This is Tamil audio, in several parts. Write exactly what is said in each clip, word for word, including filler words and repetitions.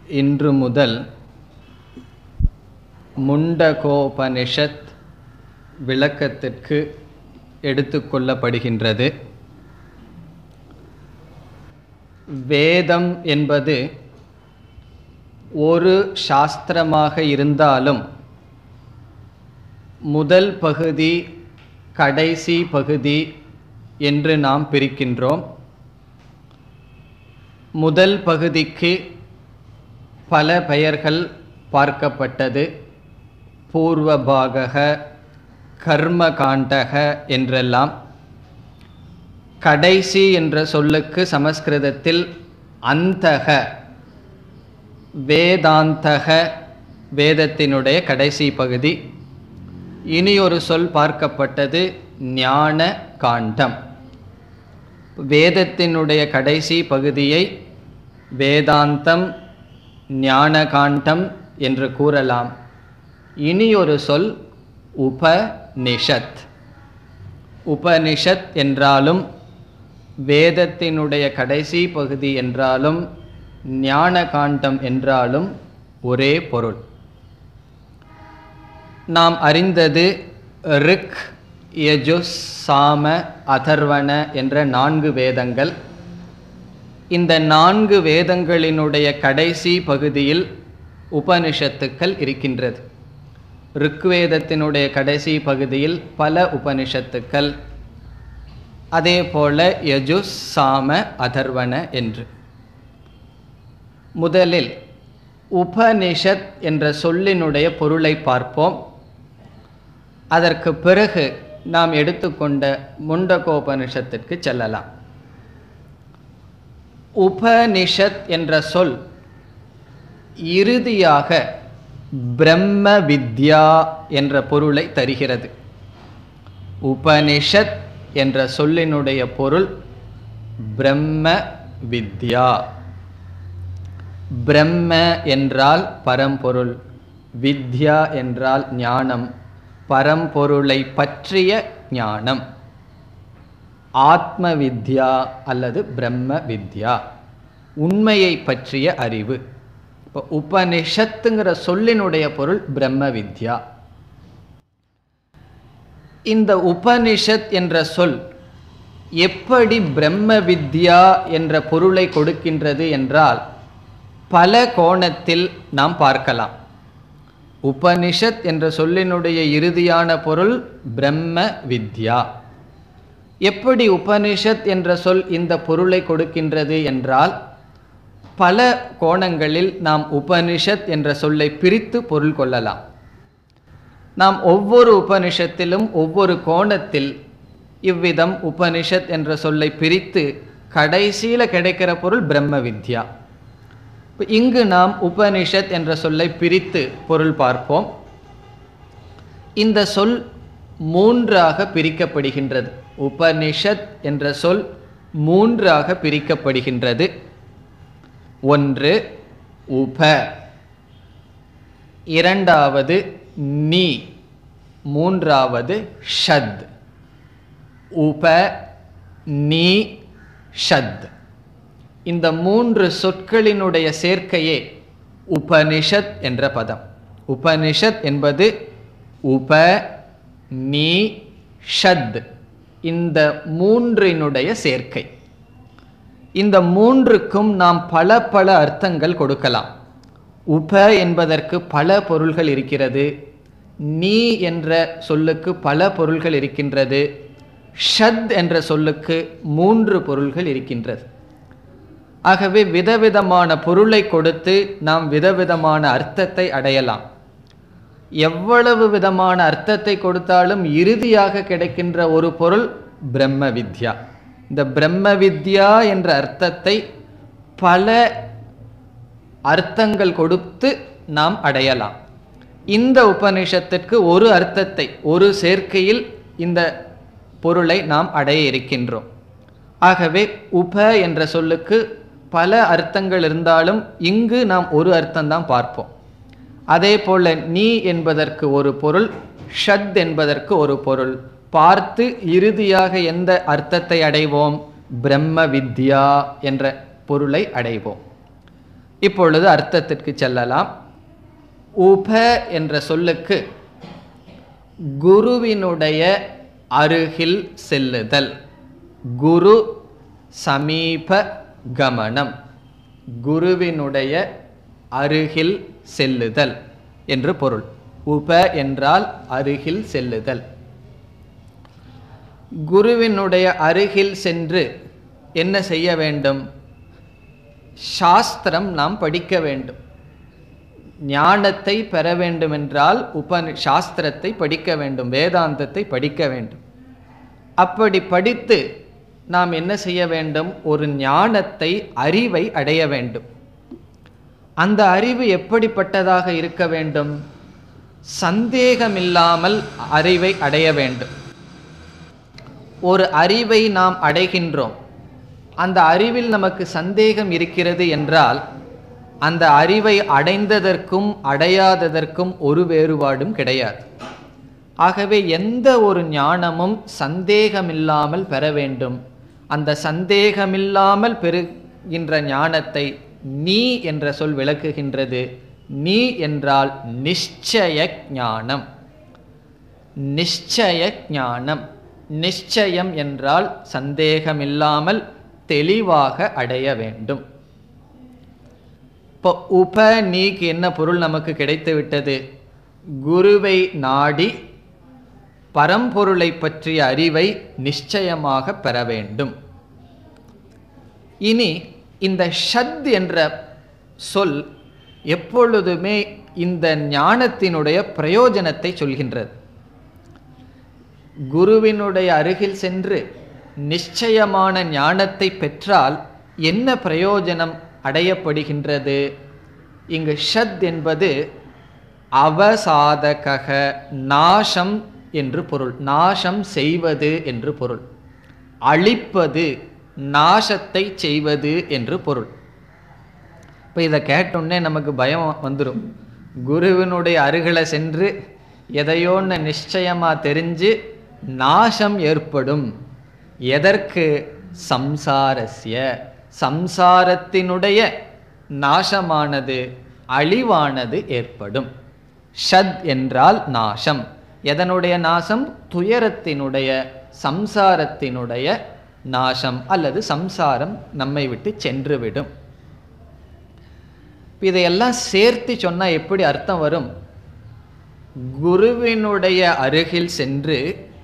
இன்று முதல் முண்டகோபனிஷத் விளக்கத்திற்கு எடுத்துக்கொள்ளப்படுகின்றது. வேதம் என்பது ஒரு சாஸ்திரமாக இருந்தாலும் முதல் பகுதி கடைசி பகுதி என்று நாம் பிரிக்கின்றோம். முதல் பகுதிக்கு பல பெயர்கள் பார்க்கப்பட்டது. பூர்வபாகக, கர்மகாண்டக என்றெல்லாம். கடைசி என்ற சொல்லுக்கு சமஸ்கிருதத்தில் அந்தக, வேதாந்தக, வேதத்தினுடைய கடைசி பகுதி. இனி ஒரு சொல் பார்க்கப்பட்டது ஞான காண்டம். வேதத்தினுடைய கடைசி பகுதியை வேதாந்தம், ஞான காண்டம் என்று கூறலாம். இனி ஒரு சொல் உபநிஷத். உபநிஷத் என்றாலும் வேதத்தினுடைய கடைசி பகுதி என்றாலும் ஞான காண்டம் என்றாலும் ஒரே பொருள். நாம் அறிந்தது ரிக், யஜுஸ், சாம, அதர்வண என்ற நான்கு வேதங்கள். இந்த நான்கு வேதங்களினுடைய கடைசி பகுதியில் உபனிஷத்துக்கள் இருக்கின்றது. ருக்வேதத்தினுடைய கடைசி பகுதியில் பல உபனிஷத்துக்கள், அதே போல யஜுஸ், சாம, அதர்வண என்று. முதலில் உபனிஷத் என்ற சொல்லினுடைய பொருளை பார்ப்போம். அதற்கு பிறகு நாம் எடுத்துக்கொண்ட முண்டகோபனிஷத்திற்கு செல்லலாம். உபனிஷத் என்ற சொல் இறுதியாக பிரம்ம வித்யா என்ற பொருளை தருகிறது. உபனிஷத் என்ற சொல்லினுடைய பொருள் பிரம்ம வித்யா. பிரம்ம என்றால் பரம்பொருள், வித்யா என்றால் ஞானம், பரம்பொருளை பற்றிய ஞானம். ஆத்ம வித்யா அல்லது பிரம்ம வித்யா, உண்மையை பற்றிய அறிவு. இப்போ உபனிஷத்துங்கிற சொல்லினுடைய பொருள் பிரம்ம வித்யா. இந்த உபனிஷத் என்ற சொல் எப்படி பிரம்ம வித்யா என்ற பொருளை கொடுக்கின்றது என்றால் பல கோணத்தில் நாம் பார்க்கலாம். உபனிஷத் என்ற சொல்லினுடைய இறுதியான பொருள் பிரம்ம வித்யா. எப்படி உபனிஷத் என்ற சொல் இந்த பொருளை கொடுக்கின்றது என்றால் பல கோணங்களில் நாம் உபனிஷத் என்ற சொல்லை பிரித்து பொருள் கொள்ளலாம். நாம் ஒவ்வொரு உபனிஷத்திலும் ஒவ்வொரு கோணத்தில் இவ்விதம் உபனிஷத் என்ற சொல்லை பிரித்து கடைசியில் கிடைக்கிற பொருள் பிரம்ம வித்யா. இங்கு நாம் உபனிஷத் என்ற சொல்லை பிரித்து பொருள் பார்ப்போம். இந்த சொல் மூன்றாக பிரிக்கப்படுகின்றது. உபனிஷத் என்ற சொல் மூன்றாக பிரிக்கப்படுகின்றது. ஒன்று உப, இரண்டாவது நீ, மூன்றாவது ஷத். உப, நீ, ஷத். இந்த மூன்று சொற்களினுடைய சேர்க்கையே உபனிஷத் என்ற பதம். உபனிஷத் என்பது உப, நீ, ஷத், இந்த மூன்றினுடைய சேர்க்கை. இந்த மூன்றுக்கும் நாம் பல பல அர்த்தங்கள் கொடுக்கலாம். உப என்பதற்கு பல பொருள்கள் இருக்கிறது. நீ என்ற சொல்லுக்கு பல பொருள்கள் இருக்கின்றது. ஷத் என்ற சொல்லுக்கு மூன்று பொருள்கள் இருக்கின்றது. ஆகவே விதவிதமான பொருளை கொடுத்து நாம் விதவிதமான அர்த்தத்தை அடையலாம். எவ்வளவு விதமான அர்த்தத்தை கொடுத்தாலும் இறுதியாக கிடைக்கின்ற ஒரு பொருள் பிரம்ம வித்யா. இந்த பிரம்ம வித்யா என்ற அர்த்தத்தை பல அர்த்தங்கள் கொடுத்து நாம் அடையலாம். இந்த உபனிஷத்திற்கு ஒரு அர்த்தத்தை, ஒரு சேர்க்கையில் இந்த பொருளை நாம் அடைய இருக்கின்றோம். ஆகவே உப என்ற சொல்லுக்கு பல அர்த்தங்கள் இருந்தாலும் இங்கு நாம் ஒரு அர்த்தம்தான் பார்ப்போம். அதே போல நீ என்பதற்கு ஒரு பொருள், ஷத் என்பதற்கு ஒரு பொருள் பார்த்து இறுதியாக எந்த அர்த்தத்தை அடைவோம்? பிரம்ம வித்யா என்ற பொருளை அடைவோம். இப்பொழுது அர்த்தத்திற்கு செல்லலாம். உப என்ற சொல்லுக்கு குருவினுடைய அருகில் செல்லுதல், குரு சமீப கமனம், குருவினுடைய அருகில் செல்லுதல் என்று பொருள். உப என்றால் அருகில் செல்லுதல். குருவினுடைய அருகில் சென்று என்ன செய்ய வேண்டும்? சாஸ்திரம் நாம் படிக்க வேண்டும். ஞானத்தை பெற வேண்டுமென்றால் உபனி சாஸ்திரத்தை படிக்க வேண்டும், வேதாந்தத்தை படிக்க வேண்டும். அப்படி படித்து நாம் என்ன செய்ய வேண்டும்? ஒரு ஞானத்தை, அறிவை அடைய வேண்டும். அந்த அறிவு எப்படிப்பட்டதாக இருக்க வேண்டும்? சந்தேகமில்லாமல் அறிவை அடைய வேண்டும். ஒரு அறிவை நாம் அடைகின்றோம், அந்த அறிவில் நமக்கு சந்தேகம் இருக்கிறது என்றால் அந்த அறிவை அடைந்ததற்கும் அடையாததற்கும் ஒரு வேறுபாடும் கிடையாது. ஆகவே எந்த ஒரு ஞானமும் சந்தேகமில்லாமல் பெற வேண்டும். அந்த சந்தேகமில்லாமல் பெறுகின்ற ஞானத்தை நீ என்ற சொல் விளக்குகின்றது. நீ என்றால் நிச்சய ஞானம். நிச்சய ஞானம், நிச்சயம் என்றால் சந்தேகமில்லாமல் தெளிவாக அடைய வேண்டும். இப்போ உப நீக்கு என்ன பொருள் நமக்கு கிடைத்து விட்டது? குருவை நாடி பரம்பொருளை பற்றிய அறிவை நிச்சயமாக பெற வேண்டும். இனி இந்த ஷத் என்ற சொல் எப்பொழுதுமே இந்த ஞானத்தினுடைய பிரயோஜனத்தை சொல்கின்றது. குருவினுடைய அருகில் சென்று நிச்சயமான ஞானத்தை பெற்றால் என்ன பிரயோஜனம் அடையப்படுகின்றது? இங்கு ஷத் என்பது அவசாதக, நாசம் என்று பொருள். நாசம் செய்வது என்று பொருள். அழிப்பது, நாசத்தை செய்வது என்று பொருள். இப்போ இதை கேட்டோன்னே நமக்கு பயம் வந்துடும். குருவினுடைய அருகில் சென்று எதையோன்னு நிச்சயமாக தெரிஞ்சு நாசம் ஏற்படும். எதற்கு? சம்சாரஸ்ய, சம்சாரத்தினுடைய நாசமானது, அழிவானது ஏற்படும். ஷத் என்றால் நாசம். எதனுடைய நாசம்? துயரத்தினுடைய, சம்சாரத்தினுடைய நாசம், அல்லது சம்சாரம் நம்மை விட்டு சென்றுவிடும். இதையெல்லாம் சேர்த்து சொன்னால் எப்படி அர்த்தம் வரும்? குருவினுடைய அருகில் சென்று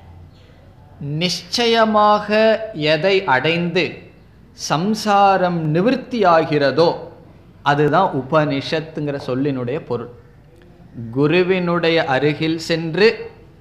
நிச்சயமாக எதை அடைந்து சம்சாரம் நிவர்த்தியாகிறதோ அதுதான் உபனிஷத்துங்கிற சொல்லினுடைய பொருள். குருவினுடைய அருகில் சென்று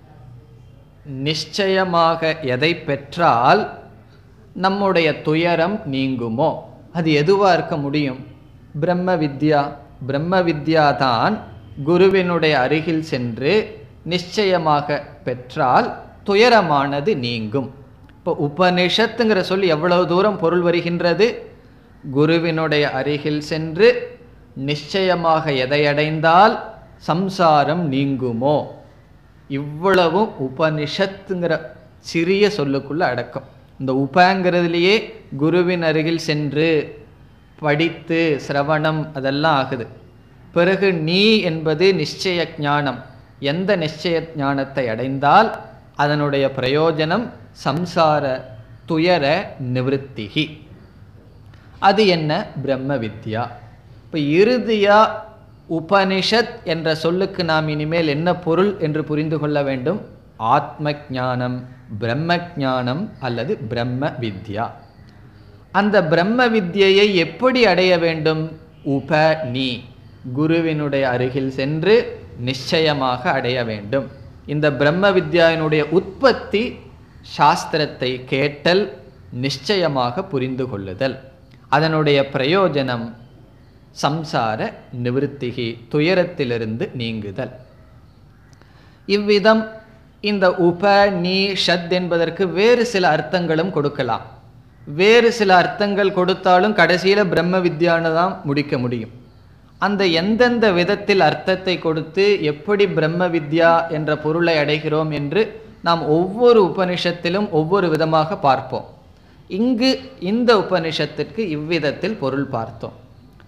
நிச்சயமாக எதை பெற்றால் நம்முடைய துயரம் நீங்குமோ, அது எதுவாக இருக்க முடியும்? பிரம்ம வித்யா. பிரம்ம வித்யா தான் குருவினுடைய அருகில் சென்று நிச்சயமாக பெற்றால் துயரமானது நீங்கும். இப்போ உபனிஷத்துங்கிற சொல் எவ்வளவு தூரம் பொருள் வருகின்றது? குருவினுடைய அருகில் சென்று நிச்சயமாக எதை அடைந்தால் சம்சாரம் நீங்குமோ, இவ்வளவும் உபனிஷத்துங்கிற சிறிய சொல்லுக்குள்ள அடக்கம். இந்த உபங்கிறதுலையே குருவின் அருகில் சென்று படித்து சிரவணம் அதெல்லாம் ஆகுது. பிறகு நீ என்பது நிச்சய ஞானம். எந்த நிச்சய ஞானத்தை அடைந்தால் அதனுடைய பிரயோஜனம் சம்சார துயர நிவர்த்திகி. அது என்ன? பிரம்ம வித்யா. இப்போ இறுதியா உபனிஷத் என்ற சொல்லுக்கு நாம் இனிமேல் என்ன பொருள் என்று புரிந்து கொள்ள வேண்டும்? ஆத்ம ஞானம், பிரம்ம ஞானம் அல்லது பிரம்ம வித்யா. அந்த பிரம்ம வித்யை எப்படி அடைய வேண்டும்? உப நீ, குருவினுடைய அருகில் சென்று நிச்சயமாக அடைய வேண்டும். இந்த பிரம்ம வித்யாவினுடைய உற்பத்தி சாஸ்திரத்தை கேட்டல், நிச்சயமாக புரிந்து கொள்ளுதல். அதனுடைய பிரயோஜனம் சம்சார நிவர்த்திகி, துயரத்திலிருந்து நீங்குதல். இவ்விதம் இந்த உப நீ ஷத் என்பதற்கு வேறு சில அர்த்தங்களும் கொடுக்கலாம். வேறு சில அர்த்தங்கள் கொடுத்தாலும் கடைசியில் பிரம்ம வித்யான்னு தான் முடிக்க முடியும். அந்த எந்தெந்த விதத்தில் அர்த்தத்தை கொடுத்து எப்படி பிரம்ம வித்யா என்ற பொருளை அடைகிறோம் என்று நாம் ஒவ்வொரு உபனிஷத்திலும் ஒவ்வொரு விதமாக பார்ப்போம். இங்கு இந்த உபனிஷத்திற்கு இவ்விதத்தில் பொருள் பார்த்தோம்.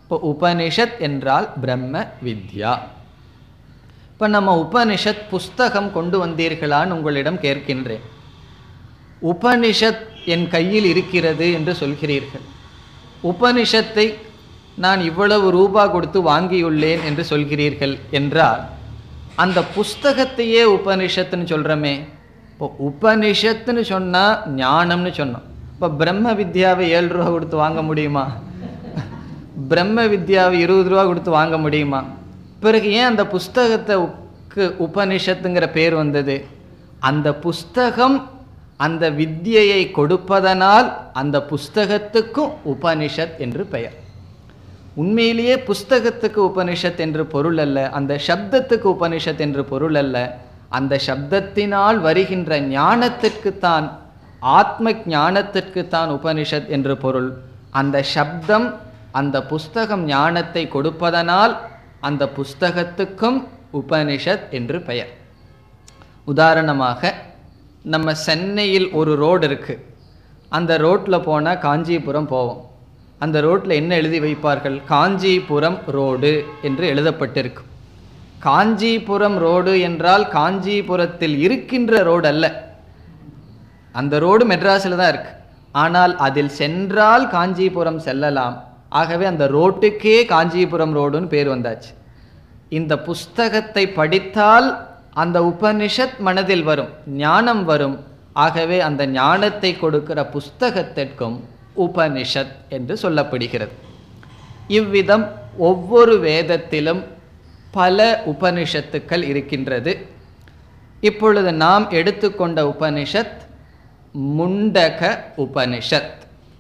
இப்போ உபனிஷத் என்றால் பிரம்ம வித்யா. இப்போ நம்ம உபனிஷத் புஸ்தகம் கொண்டு வந்தீர்களான்னு உங்களிடம் கேட்கின்றேன். உபனிஷத் என் கையில் இருக்கிறது என்று சொல்கிறீர்கள். உபனிஷத்தை நான் இவ்வளவு ரூபா கொடுத்து வாங்கியுள்ளேன் என்று சொல்கிறீர்கள் என்றால் அந்த புஸ்தகத்தையே உபனிஷத்துன்னு சொல்கிறோமே. இப்போ உபனிஷத்துன்னு சொன்னால் ஞானம்னு சொன்னோம். இப்போ பிரம்ம வித்யாவை ஏழு ரூபா கொடுத்து வாங்க முடியுமா? பிரம்ம வித்யாவை இருபது ரூபா கொடுத்து வாங்க முடியுமா? பிறகு ஏன் அந்த புஸ்தகத்துக்கு உபனிஷத்துங்கிற பேர் வந்தது? அந்த புஸ்தகம் அந்த வித்யையை கொடுப்பதனால் அந்த புஸ்தகத்துக்கும் உபனிஷத் என்று பெயர். உண்மையிலேயே புஸ்தகத்துக்கு உபனிஷத் என்று பொருள் அல்ல, அந்த சப்தத்துக்கு உபனிஷத் என்று பொருள் அல்ல. அந்த சப்தத்தினால் வருகின்ற ஞானத்திற்குத்தான், ஆத்ம ஞானத்திற்குத்தான் உபனிஷத் என்று பொருள். அந்த சப்தம் அந்த புஸ்தகம் ஞானத்தை கொடுப்பதனால் அந்த புஸ்தகத்துக்கும் உபனிஷத் என்று பெயர். உதாரணமாக நம்ம சென்னையில் ஒரு ரோடு இருக்குது. அந்த ரோட்டில் போனால் காஞ்சிபுரம் போவோம். அந்த ரோட்டில் என்ன எழுதி வைப்பார்கள்? காஞ்சிபுரம் ரோடு என்று எழுதப்பட்டிருக்கும். காஞ்சிபுரம் ரோடு என்றால் காஞ்சிபுரத்தில் இருக்கின்ற ரோடு அல்ல. அந்த ரோடு மெட்ராஸில் தான் இருக்குது. ஆனால் அதில் சென்றால் காஞ்சிபுரம் செல்லலாம். ஆகவே அந்த ரோட்டுக்கே காஞ்சிபுரம் ரோடுன்னு பேர் வந்தாச்சு. இந்த புஸ்தகத்தை படித்தால் அந்த உபனிஷத் மனதில் வரும், ஞானம் வரும். ஆகவே அந்த ஞானத்தை கொடுக்கிற புஸ்தகத்திற்கும் உபனிஷத் என்று சொல்லப்படுகிறது. இவ்விதம் ஒவ்வொரு வேதத்திலும் பல உபனிஷத்துக்கள் இருக்கின்றது. இப்பொழுது நாம் எடுத்துக்கொண்ட உபனிஷத் முண்டக உபனிஷத்.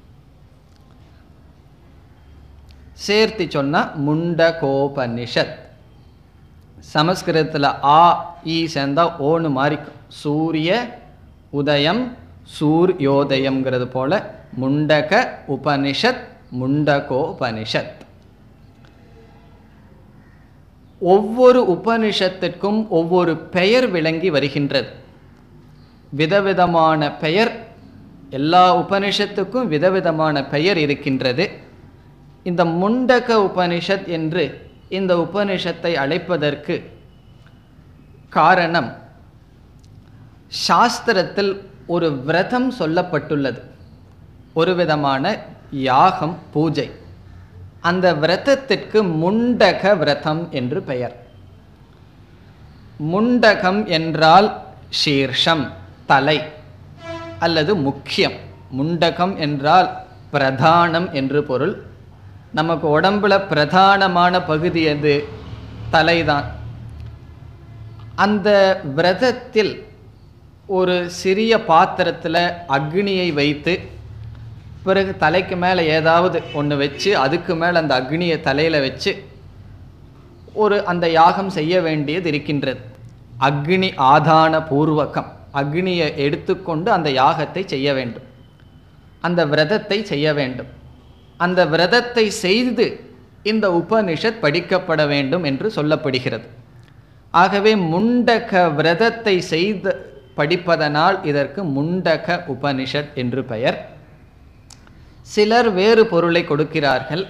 சேர்த்து சொன்னால் முண்டகோபனிஷத். சமஸ்கிருதத்தில் ஆ ஈ சேர்ந்தா ஓன்னு மாறிக்கும். சூரிய உதயம் சூர்யோதயம்ங்கிறது போல முண்டக உபனிஷத் முண்டகோபனிஷத். ஒவ்வொரு உபனிஷத்திற்கும் ஒவ்வொரு பெயர் விளங்கி வருகின்றது. விதவிதமான பெயர், எல்லா உபனிஷத்துக்கும் விதவிதமான பெயர் இருக்கின்றது. இந்த முண்டக உபனிஷத் என்று இந்த உபனிஷத்தை அழைப்பதற்கு காரணம், சாஸ்திரத்தில் ஒரு விரதம் சொல்லப்பட்டுள்ளது, ஒரு விதமான யாகம், பூஜை. அந்த விரதத்திற்கு முண்டக விரதம் என்று பெயர். முண்டகம் என்றால் சீர்ஷம், தலை அல்லது முக்கியம். முண்டகம் என்றால் பிரதானம் என்று பொருள். நமக்கு உடம்புல பிரதானமான பகுதி எது? தலைதான். அந்த விரதத்தில் ஒரு சிறிய பாத்திரத்தில் அக்னியை வைத்து, பிறகு தலைக்கு மேலே ஏதாவது ஒன்று வச்சு, அதுக்கு மேலே அந்த அக்னியை தலையில் வச்சு ஒரு அந்த யாகம் செய்ய வேண்டியது இருக்கின்றது. அக்னி ஆதான பூர்வகம், அக்னியை எடுத்துக்கொண்டு அந்த யாகத்தை செய்ய வேண்டும், அந்த விரதத்தை செய்ய வேண்டும். அந்த விரதத்தை செய்து இந்த உபனிஷத் படிக்கப்பட வேண்டும் என்று சொல்லப்படுகிறது. ஆகவே முண்டக விரதத்தை செய்து படிப்பதனால் இதற்கு முண்டக உபனிஷத் என்று பெயர். சிலர் வேறு பொருளை கொடுக்கிறார்கள்.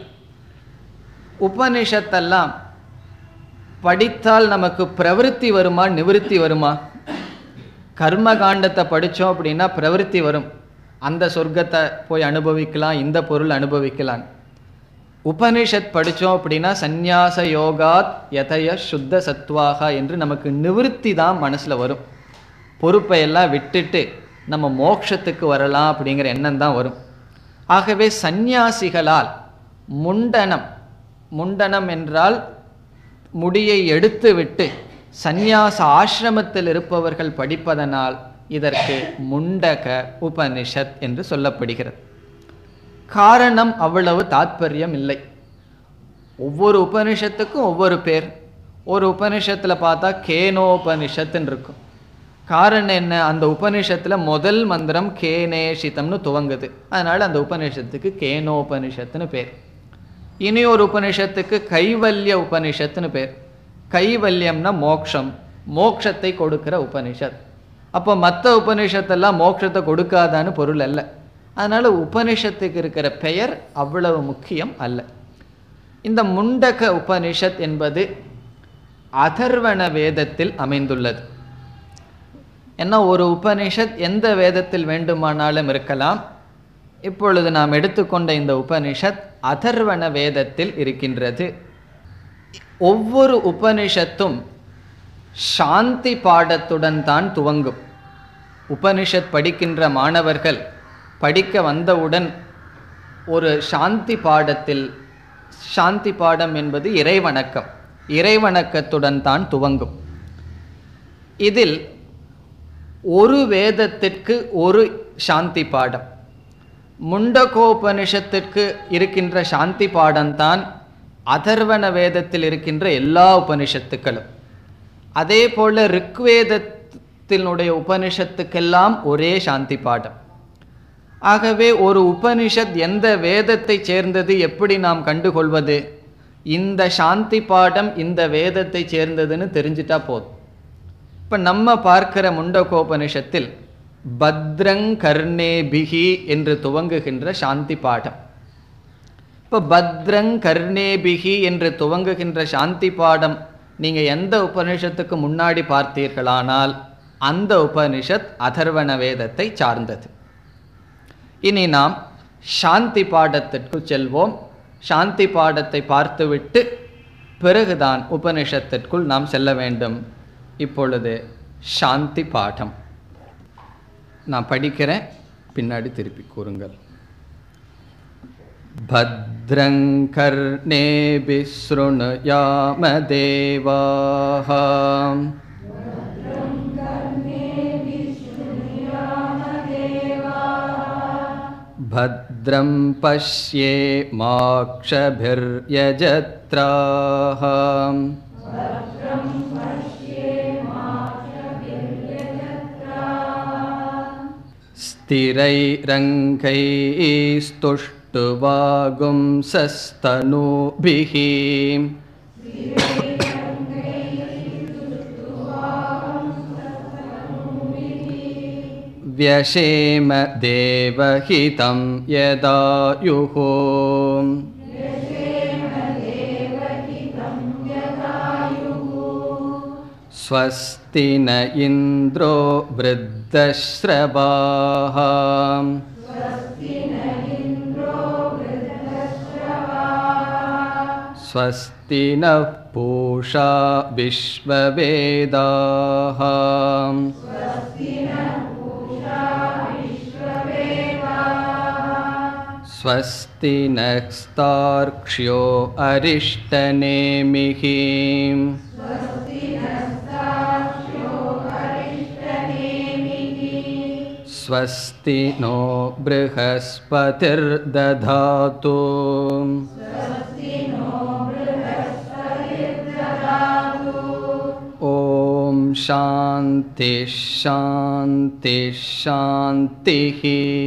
உபனிஷத்தெல்லாம் படித்தால் நமக்கு பிரவிற்த்தி வருமா, நிவிருத்தி வருமா? கர்மகாண்டத்தை படித்தோம் அப்படின்னா பிரவிற்த்தி வரும், அந்த சொர்க்கத்தை போய் அனுபவிக்கலாம், இந்த பொருள் அனுபவிக்கலாம். உபனிஷத் படித்தோம் அப்படின்னா சந்நியாச யோகாத் யதய சுத்த சத்வாகா என்று நமக்கு நிவிருத்தி தான் மனசில் வரும். பொறுப்பை எல்லாம் விட்டுட்டு நம்ம மோட்சத்துக்கு வரலாம் அப்படிங்கிற எண்ணம் தான் வரும். ஆகவே சந்நியாசிகளால் முண்டனம், முண்டனம் என்றால் முடியை எடுத்து விட்டு சந்நியாச ஆசிரமத்தில் இருப்பவர்கள் படிப்பதனால் இதற்கு முண்டக உபனிஷத் என்று சொல்லப்படுகிறது. காரணம் அவ்வளவு தாத்பரியம் இல்லை. ஒவ்வொரு உபனிஷத்துக்கும் ஒவ்வொரு பேர். ஒரு உபனிஷத்தில் பார்த்தா கேனோபனிஷத்துன்னு இருக்கும். காரணம் என்ன? அந்த உபனிஷத்தில் முதல் மந்திரம் கேனேஷிதம்னு துவங்குது, அதனால் அந்த உபனிஷத்துக்கு கேனோபனிஷத்துன்னு பேர். இனி ஒரு உபனிஷத்துக்கு கைவல்ய உபனிஷத்துன்னு பேர். கைவல்யம்னா மோக்ஷம், மோக்ஷத்தை கொடுக்கிற உபனிஷத். அப்போ மற்ற உபனிஷத்தெல்லாம் மோட்சத்தை கொடுக்காதான்னு பொருள் அல்ல. அதனால் உபனிஷத்துக்கு இருக்கிற பெயர் அவ்வளவு முக்கியம் அல்ல. இந்த முண்டக உபனிஷத் என்பது அதர்வண வேதத்தில் அமைந்துள்ளது. ஏன்னா ஒரு உபனிஷத் எந்த வேதத்தில் வேண்டுமானாலும் இருக்கலாம். இப்பொழுது நாம் எடுத்துக்கொண்ட இந்த உபனிஷத் அதர்வண வேதத்தில் இருக்கின்றது. ஒவ்வொரு உபனிஷத்தும் சாந்தி பாடத்துடன் தான் துவங்கும். உபனிஷத் படிக்கின்ற மாணவர்கள் படிக்க வந்தவுடன் ஒரு சாந்தி பாடத்தில், சாந்தி பாடம் என்பது இறைவணக்கம், இறைவணக்கத்துடன் தான் துவங்கும். இதில் ஒரு வேதத்திற்கு ஒரு சாந்தி பாடம். முண்டகோபனிஷத்திற்கு இருக்கின்ற சாந்தி பாடம்தான் அதர்வண வேதத்தில் இருக்கின்ற எல்லா உபனிஷத்துக்களும். அதே போல ரிக்வேதத்தினுடைய உபனிஷத்துக்கெல்லாம் ஒரே சாந்தி பாடம். ஆகவே ஒரு உபனிஷத் எந்த வேதத்தை சேர்ந்தது எப்படி நாம் கண்டுகொள்வது? இந்த சாந்தி பாடம் இந்த வேதத்தை சேர்ந்ததுன்னு தெரிஞ்சிட்டா போதும். இப்போ நம்ம பார்க்கிற முண்டகோபனிஷத்தில் பத்ரங் கர்ணேபிகி என்று துவங்குகின்ற சாந்தி பாடம். இப்போ பத்ரங் கர்ணேபிகி என்று துவங்குகின்ற சாந்தி பாடம் நீங்கள் எந்த உபனிஷத்துக்கு முன்னாடி பார்த்தீர்களானால் அந்த உபனிஷத் அதர்வண வேதத்தை சார்ந்தது. இனி நாம் சாந்தி பாடத்திற்கு செல்வோம். சாந்தி பாடத்தை பார்த்துவிட்டு பிறகுதான் உபனிஷத்திற்குள் நாம் செல்ல வேண்டும். இப்பொழுது சாந்தி பாடம் நான் படிக்கிறேன், பின்னாடி திருப்பி கூறுங்கள். பத்ரங் கர்ணேபிஸ் ஸ்ருணுயாம தேவாஹ பத்ரம் பஷ்யேமாக்ஷபிர்யஜத்ராஹ ஸ்திரைரங்கைஸ்துஷ்டுவாகும்சஸ்தனூபிஹ व्यशेम देवहितं यदायुः स्वस्ति न इन्द्रो वृद्धश्रवाः स्वस्ति नः पूषा विश्ववेदाः स्वस्ति नस्तार्क्ष्यो अरिष्टनेमिः स्वस्ति नो बृहस्पतिर्दधातु ॐ शान्ति शान्ति शान्तिः.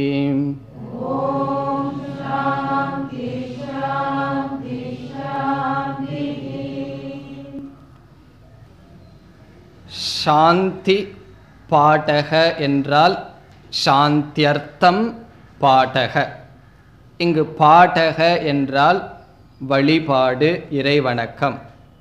சாந்தி பாடக என்றால் சாந்தியர்த்தம் பாடக. இங்கு பாடக என்றால் வழிபாடு, இறைவணக்கம்.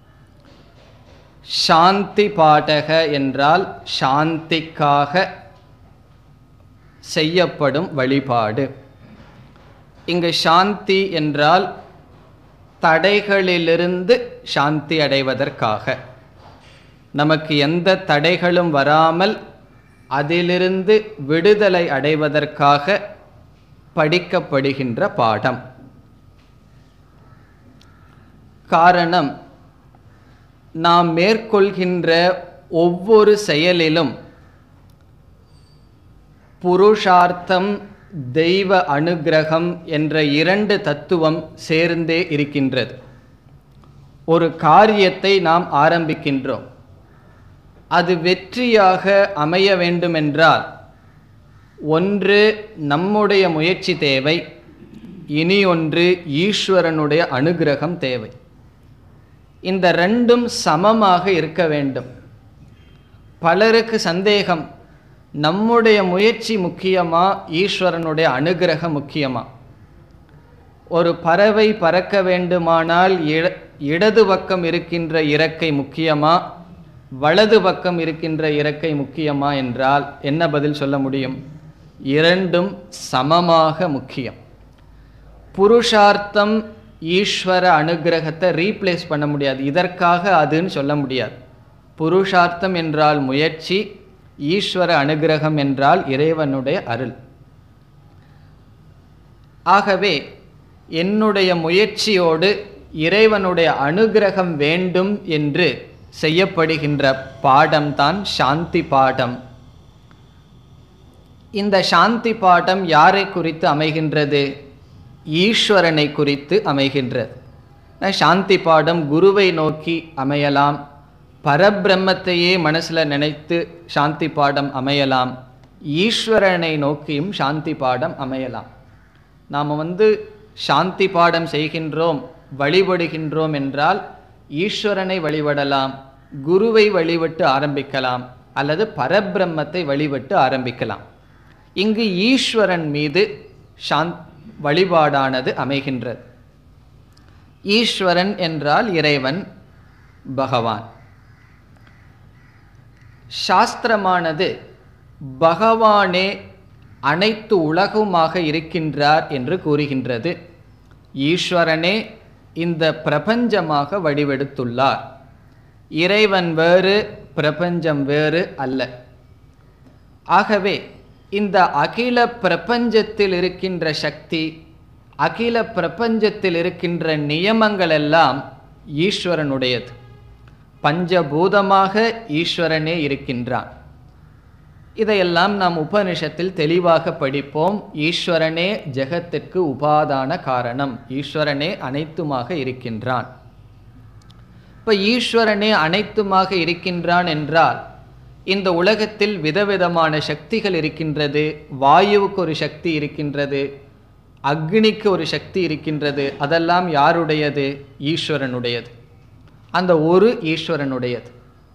சாந்தி பாடக என்றால் சாந்திக்காக செய்யப்படும் வழிபாடு. இங்கு சாந்தி என்றால் தடைகளிலிருந்து சாந்தி அடைவதற்காக, நமக்கு எந்த தடைகளும் வராமல் அதிலிருந்து விடுதலை அடைவதற்காக படிக்கப்படுகின்ற பாடம். காரணம், நாம் மேற்கொள்கின்ற ஒவ்வொரு செயலிலும் புருஷார்த்தம், தெய்வ அனுக்கிரகம் என்ற இரண்டு தத்துவம் சேர்ந்தே இருக்கின்றது. ஒரு காரியத்தை நாம் ஆரம்பிக்கின்றோம், அது வெற்றியாக அமைய வேண்டுமென்றால் ஒன்று நம்முடைய முயற்சி தேவை, இனி ஒன்று ஈஸ்வரனுடைய அனுக்கிரகம் தேவை. இந்த ரெண்டும் சமமாக இருக்க வேண்டும். பலருக்கு சந்தேகம், நம்முடைய முயற்சி முக்கியமா ஈஸ்வரனுடைய அனுக்கிரகம் முக்கியமா? ஒரு பறவை பறக்க வேண்டுமானால் இடது பக்கம் இருக்கின்ற இறக்கை முக்கியமா, வலது பக்கம் இருக்கின்ற இறக்கை முக்கியமா என்றால் என்ன பதில் சொல்ல முடியும்? இரண்டும் சமமாக முக்கியம். புருஷார்த்தம் ஈஸ்வர அனுகிரகத்தை ரீப்ளேஸ் பண்ண முடியாது, இதற்காக அதுன்னு சொல்ல முடியாது. புருஷார்த்தம் என்றால் முயற்சி, ஈஸ்வர அனுகிரகம் என்றால் இறைவனுடைய அருள். ஆகவே என்னுடைய முயற்சியோடு இறைவனுடைய அனுகிரகம் வேண்டும் என்று செய்யப்படுகின்ற பாடம்தான் சாந்தி பாடம். இந்த சாந்தி பாடம் யாரை குறித்து அமைகின்றது? ஈஸ்வரனை குறித்து அமைகின்றது. சாந்தி பாடம் குருவை நோக்கி அமையலாம், பரபிரம்மத்தையே மனசில் நினைத்து சாந்தி பாடம் அமையலாம், ஈஸ்வரனை நோக்கியும் சாந்தி பாடம் அமையலாம். நாம் வந்து சாந்தி பாடம் செய்கின்றோம், வழிபடுகின்றோம் என்றால் ஈஸ்வரனை வழிபடலாம், குருவை வழிபட்டு ஆரம்பிக்கலாம், அல்லது பரபிரம்மத்தை வழிபட்டு ஆரம்பிக்கலாம். இங்கு ஈஸ்வரன் மீது சாந்த் வழிபாடானது அமைகின்றது. ஈஸ்வரன் என்றால் இறைவன், பகவான். சாஸ்திரமானது பகவானே அனைத்து உலகுமாக இருக்கின்றார் என்று கூறுகின்றது. ஈஸ்வரனே இந்த பிரபஞ்சமாக வடிவெடுத்துள்ளார். இறைவன் வேறு, பிரபஞ்சம் வேறு அல்ல. ஆகவே இந்த அகில பிரபஞ்சத்தில் இருக்கின்ற சக்தி, அகில பிரபஞ்சத்தில் இருக்கின்ற நியமங்கள் எல்லாம் ஈஸ்வரனுடையது. பஞ்சபூதமாக ஈஸ்வரனே இருக்கின்றான். இதையெல்லாம் நாம் உபனிஷத்தில் தெளிவாக படிப்போம். ஈஸ்வரனே ஜெகத்திற்கு உபாதான காரணம், ஈஸ்வரனே அனைத்துமாக இருக்கின்றான். இப்போ ஈஸ்வரனே அனைத்துமாக இருக்கின்றான் என்றால் இந்த உலகத்தில் விதவிதமான சக்திகள் இருக்கின்றது. வாயுவுக்கு ஒரு சக்தி இருக்கின்றது, அக்னிக்கு ஒரு சக்தி இருக்கின்றது. அதெல்லாம் யாருடையது? ஈஸ்வரனுடையது. அந்த ஒரு ஈஸ்வரனுடையது.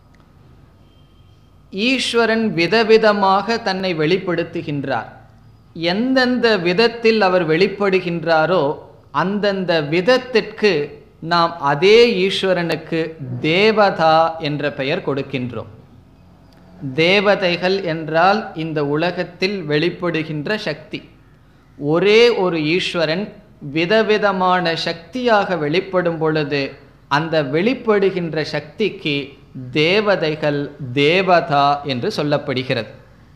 ஈஸ்வரன் விதவிதமாக தன்னை வெளிப்படுத்துகின்றார். எந்தெந்த விதத்தில் அவர் வெளிப்படுகின்றாரோ அந்தந்த விதத்திற்கு நாம் அதே ஈஸ்வரனுக்கு தேவதா என்ற பெயர் கொடுக்கின்றோம். தேவதைகள் என்றால் இந்த உலகத்தில் வெளிப்படுகின்ற சக்தி. ஒரே ஒரு ஈஸ்வரன் விதவிதமான சக்தியாக வெளிப்படும் பொழுது அந்த வெளிப்படுகின்ற சக்திக்கு தேவதைகள், தேவதா என்று சொல்லப்படுகிறது.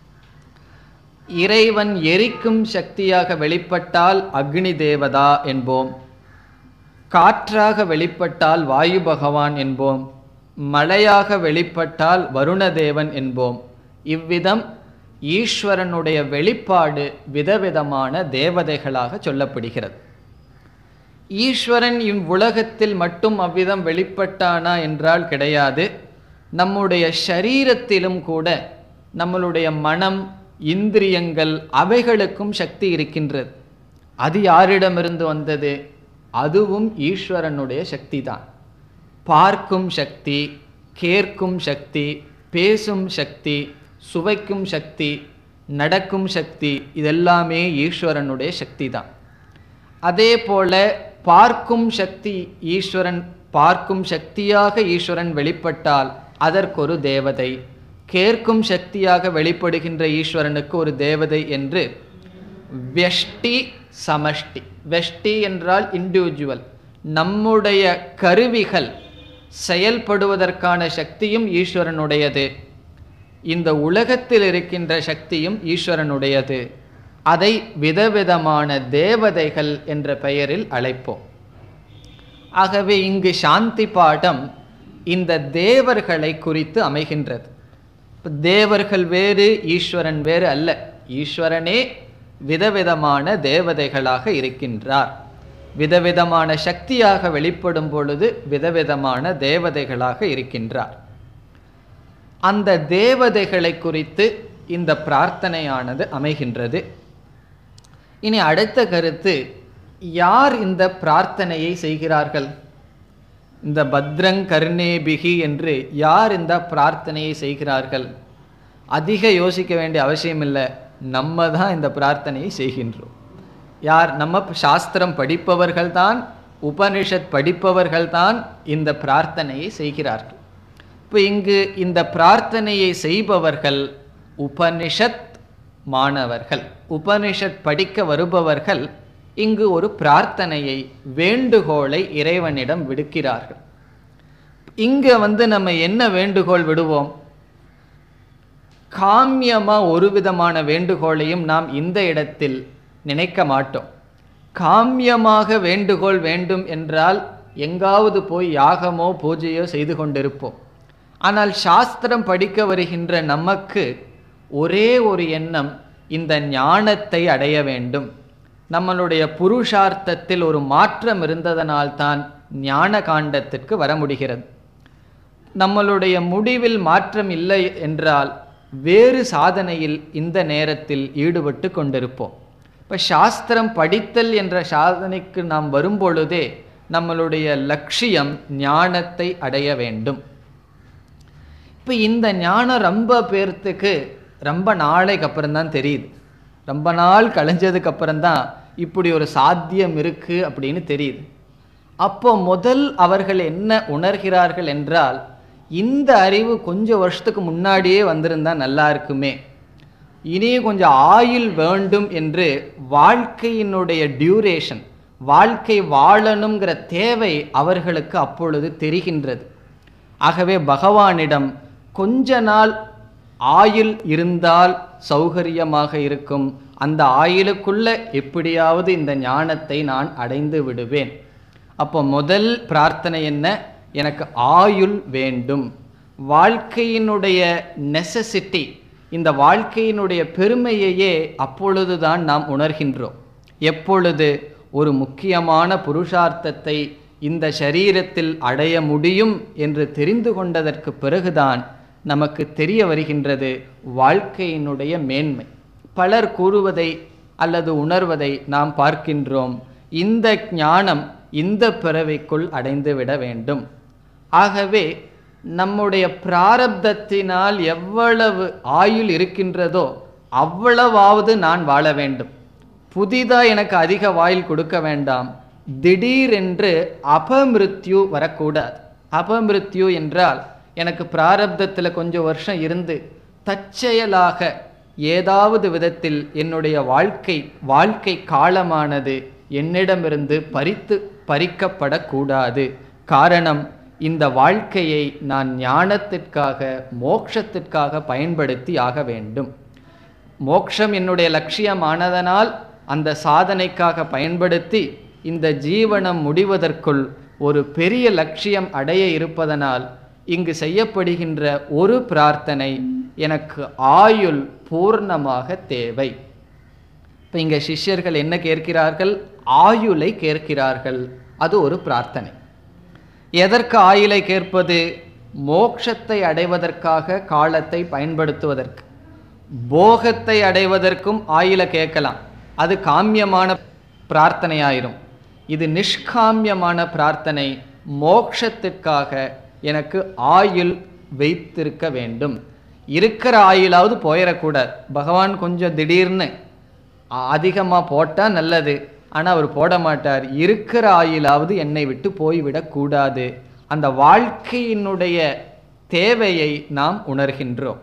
இறைவன் எரிக்கும் சக்தியாக வெளிப்பட்டால் அக்னி தேவதா என்போம், காற்றாக வெளிப்பட்டால் வாயு பகவான் என்போம், மழையாக வெளிப்பட்டால் வருணதேவன் என்போம். இவ்விதம் ஈஸ்வரனுடைய வெளிப்பாடு விதவிதமான தேவதைகளாக சொல்லப்படுகிறது. ஈஸ்வரன் இவ்வுலகத்தில் மட்டும் அவ்விதம் வெளிப்பட்டானா என்றால் கிடையாது. நம்முடைய ஷரீரத்திலும் கூட, நம்மளுடைய மனம், இந்திரியங்கள், அவைகளுக்கும் சக்தி இருக்கின்றது. அது யாரிடமிருந்து வந்தது? அதுவும் ஈஸ்வரனுடைய சக்தி தான். பார்க்கும் சக்தி, கேட்கும் சக்தி, பேசும் சக்தி, சுவைக்கும் சக்தி, நடக்கும் சக்தி, இதெல்லாமே ஈஸ்வரனுடைய சக்தி தான். அதே போல பார்க்கும் சக்தி ஈஸ்வரன், பார்க்கும் சக்தியாக ஈஸ்வரன் வெளிப்பட்டால் அதற்கொரு தேவதை, கேட்கும் சக்தியாக வெளிப்படுகின்ற ஈஸ்வரனுக்கு ஒரு தேவதை என்று வெஷ்டி சமஷ்டி. வெஷ்டி என்றால் இண்டிவிஜுவல், நம்முடைய கருவிகள் செயல்படுவதற்கான சக்தியும் ஈஸ்வரனுடையது. இந்த உலகத்தில் இருக்கின்ற சக்தியும் ஈஸ்வரனுடையது. அதை விதவிதமான தேவதைகள் என்ற பெயரில் அழைப்போம். ஆகவே இங்கு சாந்தி பாடம் இந்த தேவர்களை குறித்து அமைகின்றது. தேவர்கள் வேறு, ஈஸ்வரன் வேறு அல்ல. ஈஸ்வரனே விதவிதமான தேவதைகளாக இருக்கின்றார். விதவிதமான சக்தியாக வெளிப்படும் பொழுது விதவிதமான தேவதைகளாக இருக்கின்றார். அந்த தேவதைகளை குறித்து இந்த பிரார்த்தனையானது அமைகின்றது. இனி அடுத்த கருத்து, யார் இந்த பிரார்த்தனையை செய்கிறார்கள்? இந்த பத்ரங் கர்ணேபிகி என்று யார் இந்த பிரார்த்தனையை செய்கிறார்கள்? அதிக யோசிக்க வேண்டிய அவசியம் இல்லை, நம்ம தான் இந்த பிரார்த்தனையை செய்கின்றோம். யார்? நம்ம சாஸ்திரம் படிப்பவர்கள்தான், உபனிஷத் படிப்பவர்கள்தான் இந்த பிரார்த்தனையை செய்கிறார்கள். இப்போ இங்கு இந்த பிரார்த்தனையை செய்பவர்கள் உபனிஷத் மாணவர்கள், உபனிஷத் படிக்க வருபவர்கள் இங்கு ஒரு பிரார்த்தனையை, வேண்டுகோளை இறைவனிடம் விடுக்கிறார்கள். இங்க வந்து நம்ம என்ன வேண்டுகோள் விடுவோம்? காமியமா ஒரு விதமான வேண்டுகோளையும் நாம் இந்த இடத்தில் நினைக்க மாட்டோம். காமியமாக வேண்டுகோள் வேண்டும் என்றால் எங்காவது போய் யாகமோ பூஜையோ செய்து கொண்டிருப்போம். ஆனால் சாஸ்திரம் படிக்க வருகின்ற நமக்கு ஒரே ஒரு எண்ணம், இந்த ஞானத்தை அடைய வேண்டும். நம்மளுடைய புருஷார்த்தத்தில் ஒரு மாற்றம் இருந்ததனால்தான் ஞான காண்டத்திற்கு வர முடிகிறது. நம்மளுடைய முடிவில் மாற்றம் இல்லை என்றால் வேறு சாதனையில் இந்த நேரத்தில் ஈடுபட்டு கொண்டிருப்போம். இப்போ சாஸ்திரம் படித்தல் என்ற சாதனைக்கு நாம் வரும்பொழுதே நம்மளுடைய லட்சியம் ஞானத்தை அடைய வேண்டும். இப்போ இந்த ஞானம் ரொம்ப பேர்த்துக்கு ரொம்ப நாளைக்கு அப்புறம்தான் தெரியுது. ரொம்ப நாள் கழிஞ்சதுக்கு அப்புறம்தான் இப்படி ஒரு சாத்தியம் இருக்கு அப்படின்னு தெரியுது. அப்போ முதல் அவர்கள் என்ன உணர்கிறார்கள் என்றால், இந்த அறிவு கொஞ்சம் வருஷத்துக்கு முன்னாடியே வந்திருந்தா நல்லா இருக்குமே, இனியும் கொஞ்சம் ஆயுள் வேண்டும் என்று வாழ்க்கையினுடைய டியூரேஷன், வாழ்க்கை வாழணுங்கிற தேவை அவர்களுக்கு அப்பொழுது தெரிகின்றது. ஆகவே பகவானிடம் கொஞ்ச நாள் ஆயுள் இருந்தால் சௌகரியமாக இருக்கும், அந்த ஆயுளுக்குள்ள எப்படியாவது இந்த ஞானத்தை நான் அடைந்து விடுவேன். அப்போ முதல் பிரார்த்தனை என்ன? எனக்கு ஆயுள் வேண்டும். வாழ்க்கையினுடைய நெசசிட்டி, இந்த வாழ்க்கையினுடைய பெருமையையே அப்பொழுதுதான் நாம் உணர்கின்றோம். எப்பொழுது ஒரு முக்கியமான புருஷார்த்தத்தை இந்த சரீரத்தில் அடைய முடியும் என்று தெரிந்து கொண்டதற்கு பிறகுதான் நமக்கு தெரிய வருகின்றது வாழ்க்கையினுடைய மேன்மை. பலர் கூறுவதை அல்லது உணர்வதை நாம் பார்க்கின்றோம், இந்த ஞானம் இந்த பிறவிக்குள் அடைந்து விட வேண்டும். ஆகவே நம்முடைய பிராரப்தத்தினால் எவ்வளவு ஆயுள் இருக்கின்றதோ அவ்வளவாவது நான் வாழ வேண்டும். புதிதாக எனக்கு அதிக வாயில் கொடுக்க வேண்டாம். திடீரென்று அபமிருத்யு வரக்கூடாது. அபமிருத்யு என்றால் எனக்கு பிராரப்தத்தில் கொஞ்சம் வருஷம் இருந்து தற்செயலாக ஏதாவது விதத்தில் என்னுடைய வாழ்க்கை வாழ்க்கை காலமானது என்னிடமிருந்து பறித்து பறிக்கப்படக்கூடாது. காரணம், இந்த வாழ்க்கையை நான் ஞானத்திற்காக மோட்சத்திற்காக பயன்படுத்தி ஆக வேண்டும். மோட்சம் என்னுடைய லட்சியமானதனால் அந்த சாதனைக்காக பயன்படுத்தி இந்த ஜீவனம் முடிவதற்குள் ஒரு பெரிய லட்சியம் அடைய இருப்பதனால் இங்கு செய்யப்படுகின்ற ஒரு பிரார்த்தனை, எனக்கு ஆயுள் பூர்ணமாக தேவை. இப்போ இங்கே சிஷ்யர்கள் என்ன கேட்கிறார்கள்? ஆயுளை கேட்கிறார்கள். அது ஒரு பிரார்த்தனை. எதற்கு ஆயுளை கேட்பது? மோட்சத்தை அடைவதற்காக, காலத்தை பயன்படுத்துவதற்கு. போகத்தை அடைவதற்கும் ஆயுளை கேட்கலாம், அது காமியமான பிரார்த்தனையாயிரும். இது நிஷ்காமியமான பிரார்த்தனை. மோட்சத்திற்காக எனக்கு ஆயுள் வைத்திருக்க வேண்டும். இருக்கிற ஆயுளாவது போயிடக்கூடாது. பகவான் கொஞ்சம் திடீர்னு அதிகமாக போட்டால் நல்லது, ஆனால் அவர் போட மாட்டார். இருக்கிற ஆயுளாவது என்னை விட்டு போய்விடக்கூடாது. அந்த வாழ்க்கையினுடைய தேவையை நாம் உணர்கின்றோம்.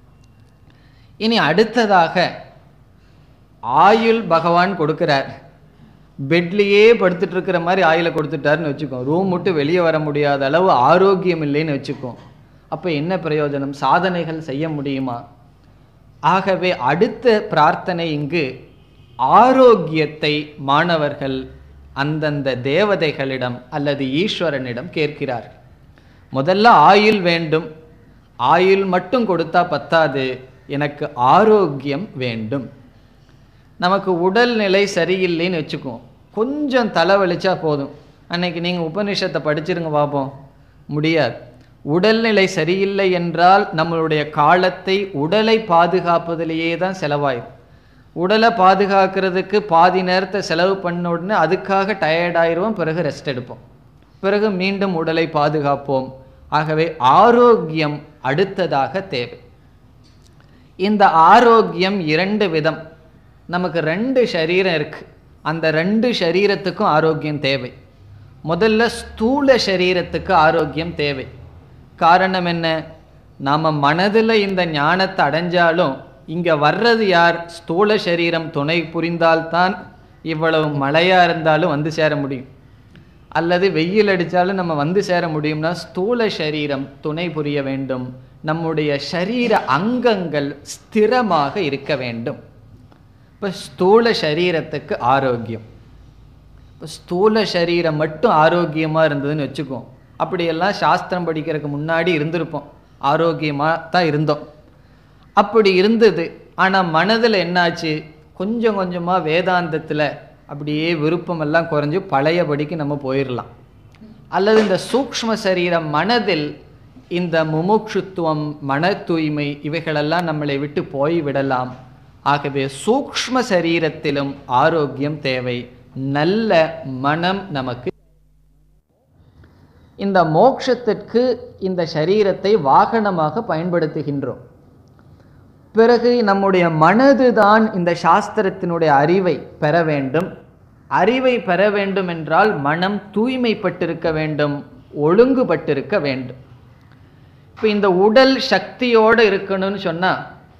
இனி அடுத்ததாக ஆயுள் பகவான் கொடுக்கிறார். பெட்லேயே படுத்துட்டு இருக்கிற மாதிரி ஆயுளை கொடுத்துட்டாருன்னு வச்சுக்கோம். ரூம் விட்டு வெளியே வர முடியாத அளவு ஆரோக்கியம் இல்லைன்னு வச்சுக்கோம். அப்போ என்ன பிரயோஜனம்? சாதனைகள் செய்ய முடியுமா? ஆகவே அடுத்த பிரார்த்தனை இங்கு ஆரோக்கியத்தை மாணவர்கள் அந்தந்த தேவதைகளிடம் அல்லது ஈஸ்வரனிடம் கேட்கிறார்கள். முதல்ல ஆயுள் வேண்டும். ஆயுள் மட்டும் கொடுத்தா பத்தாது, எனக்கு ஆரோக்கியம் வேண்டும். நமக்கு உடல்நிலை சரியில்லைன்னு வச்சுக்குவோம். கொஞ்சம் தலைவலிச்சா போதும், அன்னைக்கு நீங்கள் உபநிஷத்தை படிச்சிருங்க பார்ப்போம், முடியாது. உடல்நிலை சரியில்லை என்றால் நம்மளுடைய காலத்தை உடலை பாதுகாப்பதிலேயே தான் செலவாயிடும். உடலை பாதுகாக்கிறதுக்கு பாதி நேரத்தை செலவு பண்ண உடனே அதுக்காக டயர்டாயிருவோம், பிறகு ரெஸ்ட் எடுப்போம், பிறகு மீண்டும் உடலை பாதுகாப்போம். ஆகவே ஆரோக்கியம் அடுத்ததாக தேவை. இந்த ஆரோக்கியம் இரண்டு விதம். நமக்கு ரெண்டு சரீரம் இருக்குது, அந்த ரெண்டு சரீரத்துக்கும் ஆரோக்கியம் தேவை. முதல்ல ஸ்தூல சரீரத்துக்கு ஆரோக்கியம் தேவை. காரணம் என்ன? நாம் மனதில் இந்த ஞானத்தை அடைஞ்சாலும் இங்கே வர்றது யார்? ஸ்தூல சரீரம் துணை புரிந்தால்தான் இவ்வளவு மழையாக இருந்தாலும் வந்து சேர முடியும், அல்லது வெயில் அடித்தாலும் நம்ம வந்து சேர முடியும்னா ஸ்தூல சரீரம் துணை புரிய வேண்டும். நம்முடைய சரீர அங்கங்கள் ஸ்திரமாக இருக்க வேண்டும். இப்போ ஸ்தூல சரீரத்துக்கு ஆரோக்கியம். இப்போ ஸ்தூல சரீரம் மட்டும் ஆரோக்கியமாக இருந்ததுன்னு வச்சுக்குவோம். அப்படியெல்லாம் சாஸ்திரம் படிக்கிறதுக்கு முன்னாடி இருந்திருப்போம், ஆரோக்கியமாக தான் இருந்தோம். அப்படி இருந்தது. ஆனால் மனதில் என்னாச்சு? கொஞ்சம் கொஞ்சமாக வேதாந்தத்தில் அப்படியே விருப்பமெல்லாம் குறைஞ்சி பழையபடிக்கு நம்ம போயிடலாம். அல்லது இந்த சூக்ஷ்ம சரீரம் மனதில் இந்த முமுட்சுத்துவம், மன தூய்மை இவைகளெல்லாம் நம்மளை விட்டு போய்விடலாம். ஆகவே சூக்ஷ்ம சரீரத்திலும் ஆரோக்கியம் தேவை. நல்ல மனம் நமக்கு. இந்த மோட்சத்திற்கு இந்த சரீரத்தை வாகனமாக பயன்படுத்துகின்றோம். பிறகு நம்முடைய மனது தான் இந்த சாஸ்திரத்தினுடைய அறிவை பெற வேண்டும். அறிவை பெற வேண்டும் என்றால் மனம் தூய்மைப்பட்டிருக்க வேண்டும், ஒழுங்குபட்டிருக்க வேண்டும். இப்போ இந்த உடல் சக்தியோடு இருக்கணும்னு சொன்னால்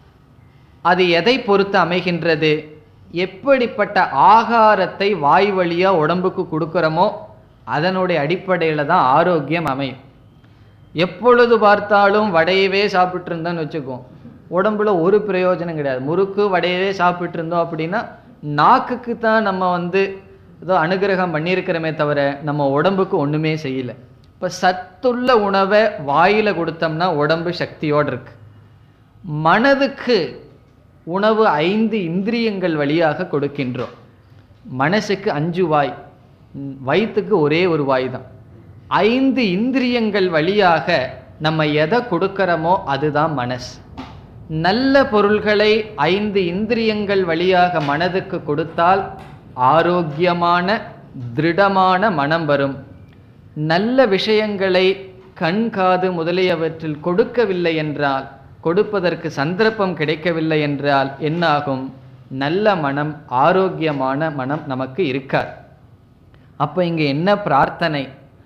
அது எதை பொறுத்து அமைகின்றது? எப்படிப்பட்ட ஆகாரத்தை வாய் வழியாக உடம்புக்கு கொடுக்குறோமோ அதனுடைய அடிப்படையில் தான் ஆரோக்கியம் அமையும். எப்பொழுது பார்த்தாலும் வடையவே சாப்பிட்டு இருந்தோன்னு வச்சுக்குவோம், உடம்புல ஒரு பிரயோஜனம் கிடையாது. முறுக்கு வடையவே சாப்பிட்டு இருந்தோம் அப்படின்னா நாக்குக்கு தான் நம்ம வந்து ஏதோ அனுகிரகம் பண்ணியிருக்கிறோமே தவிர நம்ம உடம்புக்கு ஒன்றுமே செய்யலை. இப்போ சத்துள்ள உணவை வாயில் கொடுத்தோம்னா உடம்பு சக்தியோடு இருக்கு. மனதுக்கு உணவு ஐந்து இந்திரியங்கள் வழியாக கொடுக்கின்றோம். மனசுக்கு அஞ்சு வாய், வயிற்றுக்கு ஒரே ஒரு வாய் தான். ஐந்து இந்திரியங்கள் வழியாக நம்ம எதை கொடுக்கிறோமோ அதுதான் மனசு. நல்ல பொருள்களை ஐந்து இந்திரியங்கள் வழியாக மனதுக்கு கொடுத்தால் ஆரோக்கியமான திருடமான மனம் வரும். நல்ல விஷயங்களை கண் காது முதலியவற்றில் கொடுக்கவில்லை என்றால், கொடுப்பதற்கு சந்தர்ப்பம் கிடைக்கவில்லை என்றால் என்னாகும்? நல்ல மனம், ஆரோக்கியமான மனம் நமக்கு இருக்காது. அப்போ இங்கே என்ன பிரார்த்தனை?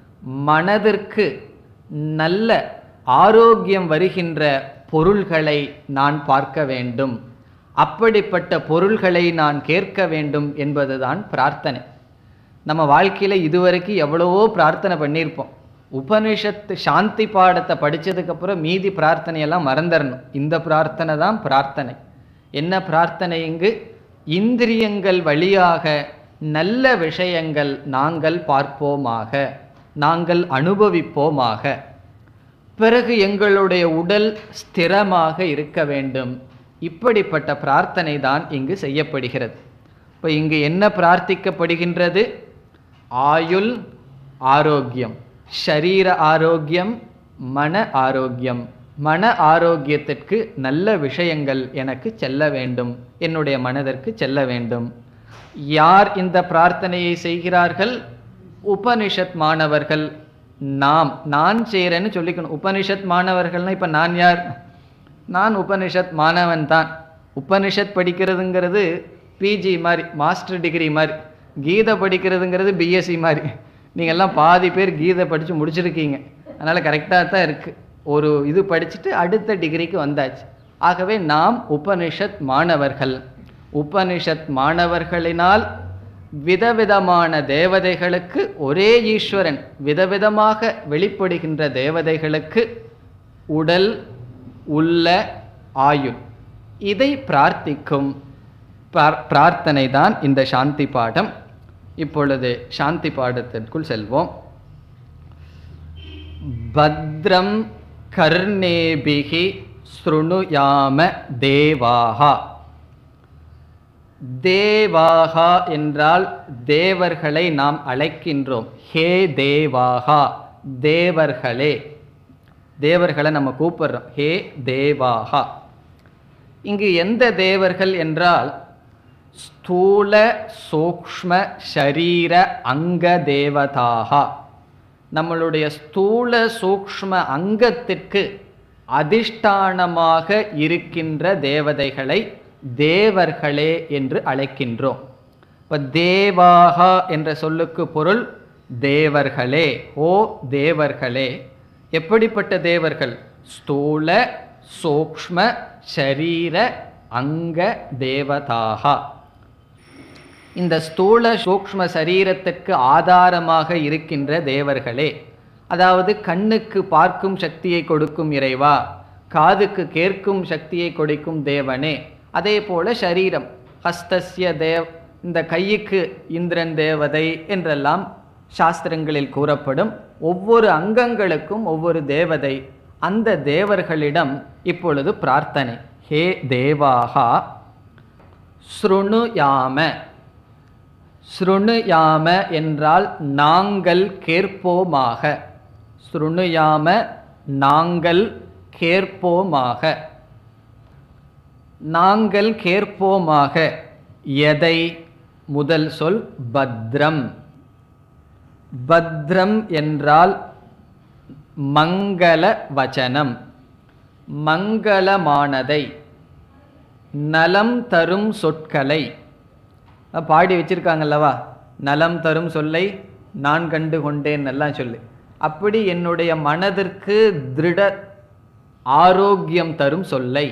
மனதிற்கு நல்ல ஆரோக்கியம் வருகின்ற பொருள்களை நான் பார்க்க வேண்டும், அப்படிப்பட்ட பொருள்களை நான் கேட்க வேண்டும் என்பதுதான் பிரார்த்தனை. நம்ம வாழ்க்கையில் இதுவரைக்கும் எவ்வளவோ பிரார்த்தனை பண்ணியிருப்போம். உபனிஷத்து சாந்தி பாடத்தை படித்ததுக்கப்புறம் மீதி பிரார்த்தனையெல்லாம் மறந்துடணும். இந்த பிரார்த்தனை தான் பிரார்த்தனை. என்ன பிரார்த்தனை இங்கு? இந்திரியங்கள் வழியாக நல்ல விஷயங்கள் நாங்கள் பார்ப்போமாக, நாங்கள் அனுபவிப்போமாக. பிறகு எங்களுடைய உடல் ஸ்திரமாக இருக்க வேண்டும். இப்படிப்பட்ட பிரார்த்தனை தான் இங்கு செய்யப்படுகிறது. இப்போ இங்கு என்ன பிரார்த்திக்கப்படுகின்றது? ஆயுள் ஆரோக்கியம், ஷரீர ஆரோக்கியம், மன ஆரோக்கியம். மன ஆரோக்கியத்திற்கு நல்ல விஷயங்கள் எனக்கு செல்ல வேண்டும், என்னுடைய மனதிற்கு செல்ல வேண்டும். யார் இந்த பிரார்த்தனையை செய்கிறார்கள்? உபனிஷத் மாணவர்கள். நாம், நான் செய்கிறேன்னு சொல்லிக்கணும். உபனிஷத் மாணவர்கள்னா இப்போ நான் யார்? நான் உபனிஷத் மாணவன் தான். உபனிஷத் படிக்கிறதுங்கிறது பிஜி மாதிரி, மாஸ்டர் டிகிரி மாதிரி. கீதை படிக்கிறதுங்கிறது பிஎஸ்சி மாதிரி. நீங்கள்லாம் பாதி பேர் கீதை படித்து முடிச்சிருக்கீங்க, அதனால் கரெக்டாக தான் இருக்குது. ஒரு இது படிச்சுட்டு அடுத்த டிகிரிக்கு வந்தாச்சு. ஆகவே நாம் உபனிஷத் மாணவர்கள். உபனிஷத் மாணவர்களினால் விதவிதமான தேவதைகளுக்கு, ஒரே ஈஸ்வரன் விதவிதமாக வெளிப்படுகின்ற தேவதைகளுக்கு உடல் உள்ள ஆயுள், இதை பிரார்த்திக்கும் பிரார்த்தனை தான் இந்த சாந்தி பாடம். இப்பொழுது சாந்தி பாடத்திற்குள் செல்வோம். பத்ரம் கர்ணேபிகி ஸ்ருணுயாம தேவாஹா. தேவாகா என்றால் தேவர்களை நாம் அழைக்கின்றோம். ஹே தேவாகா, தேவர்களே. தேவர்களை நம்ம கூப்பிடுறோம், ஹே தேவாகா. இங்கு எந்த தேவர்கள் என்றால் ஸ்தூல சூக்ஷ்ம ஷரீர அங்க தேவதாகா. நம்மளுடைய ஸ்தூல சூக்ஷ்ம அங்கத்திற்கு அதிஷ்டானமாக இருக்கின்ற தேவதைகளை தேவர்களே என்று அழைக்கின்றோம். இப்போ தேவாகா என்ற சொல்லுக்கு பொருள் தேவர்களே, ஓ தேவர்களே. எப்படிப்பட்ட தேவர்கள்? ஸ்தூல சூக்ஷ்ம ஷரீர அங்க தேவதாகா. இந்த ஸ்தூல சூக்ஷ்ம சரீரத்திற்கு ஆதாரமாக இருக்கின்ற தேவர்களே, அதாவது கண்ணுக்கு பார்க்கும் சக்தியை கொடுக்கும் இறைவா, காதுக்கு கேட்கும் சக்தியை கொடுக்கும் தேவனே. அதே போல ஷரீரம், ஹஸ்தஸ்ய தேவ், இந்த கையுக்கு இந்திரன் தேவதை என்றெல்லாம் சாஸ்திரங்களில் கூறப்படும். ஒவ்வொரு அங்கங்களுக்கும் ஒவ்வொரு தேவதை. அந்த தேவர்களிடம் இப்பொழுது பிரார்த்தனை. ஹே தேவாகா ஸ்ருணுயாம. ஸ்ருணுயாம என்றால் நாங்கள் கேட்போமாக. ஸ்ருணுயாம நாங்கள் கேட்போமாக. நாங்கள் கேட்போமாக எதை? முதல் சொல் பத்ரம். பத்ரம் என்றால் மங்கள வச்சனம், மங்களமானதை, நலம் தரும் சொற்களை பாடி வச்சிருக்காங்கல்லவா. நலம் தரும் சொல்லை நான் கண்டு கொண்டேன் எல்லாம் சொல்லு. அப்படி என்னுடைய மனதிற்கு திருட ஆரோக்கியம் தரும் சொல்லை.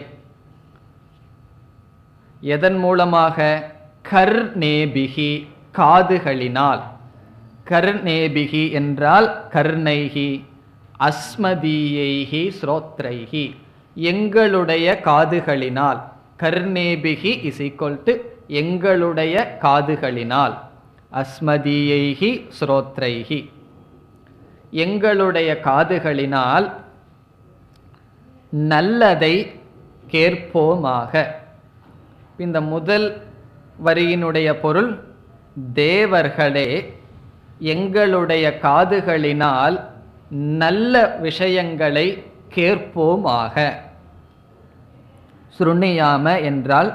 எதன் மூலமாக? கர்நேபிகி, காதுகளினால். கர்நேபிகி என்றால் கர்ணைகி, அஸ்மதீயைகி ஸ்ரோத்ரைகி, எங்களுடைய காதுகளினால். கர்நேபிகி இஸ் ஈக்குவல் டு எங்களுடைய காதுகளினால். அஸ்மதீயைகி ஸ்ரோத்ரைகி, எங்களுடைய காதுகளினால் நல்லதை கேட்போமாக. இந்த முதல் வரியினுடைய பொருள், தேவர்களே எங்களுடைய காதுகளினால் நல்ல விஷயங்களை கேட்போமாக. ஸ்ருணியாம என்றால்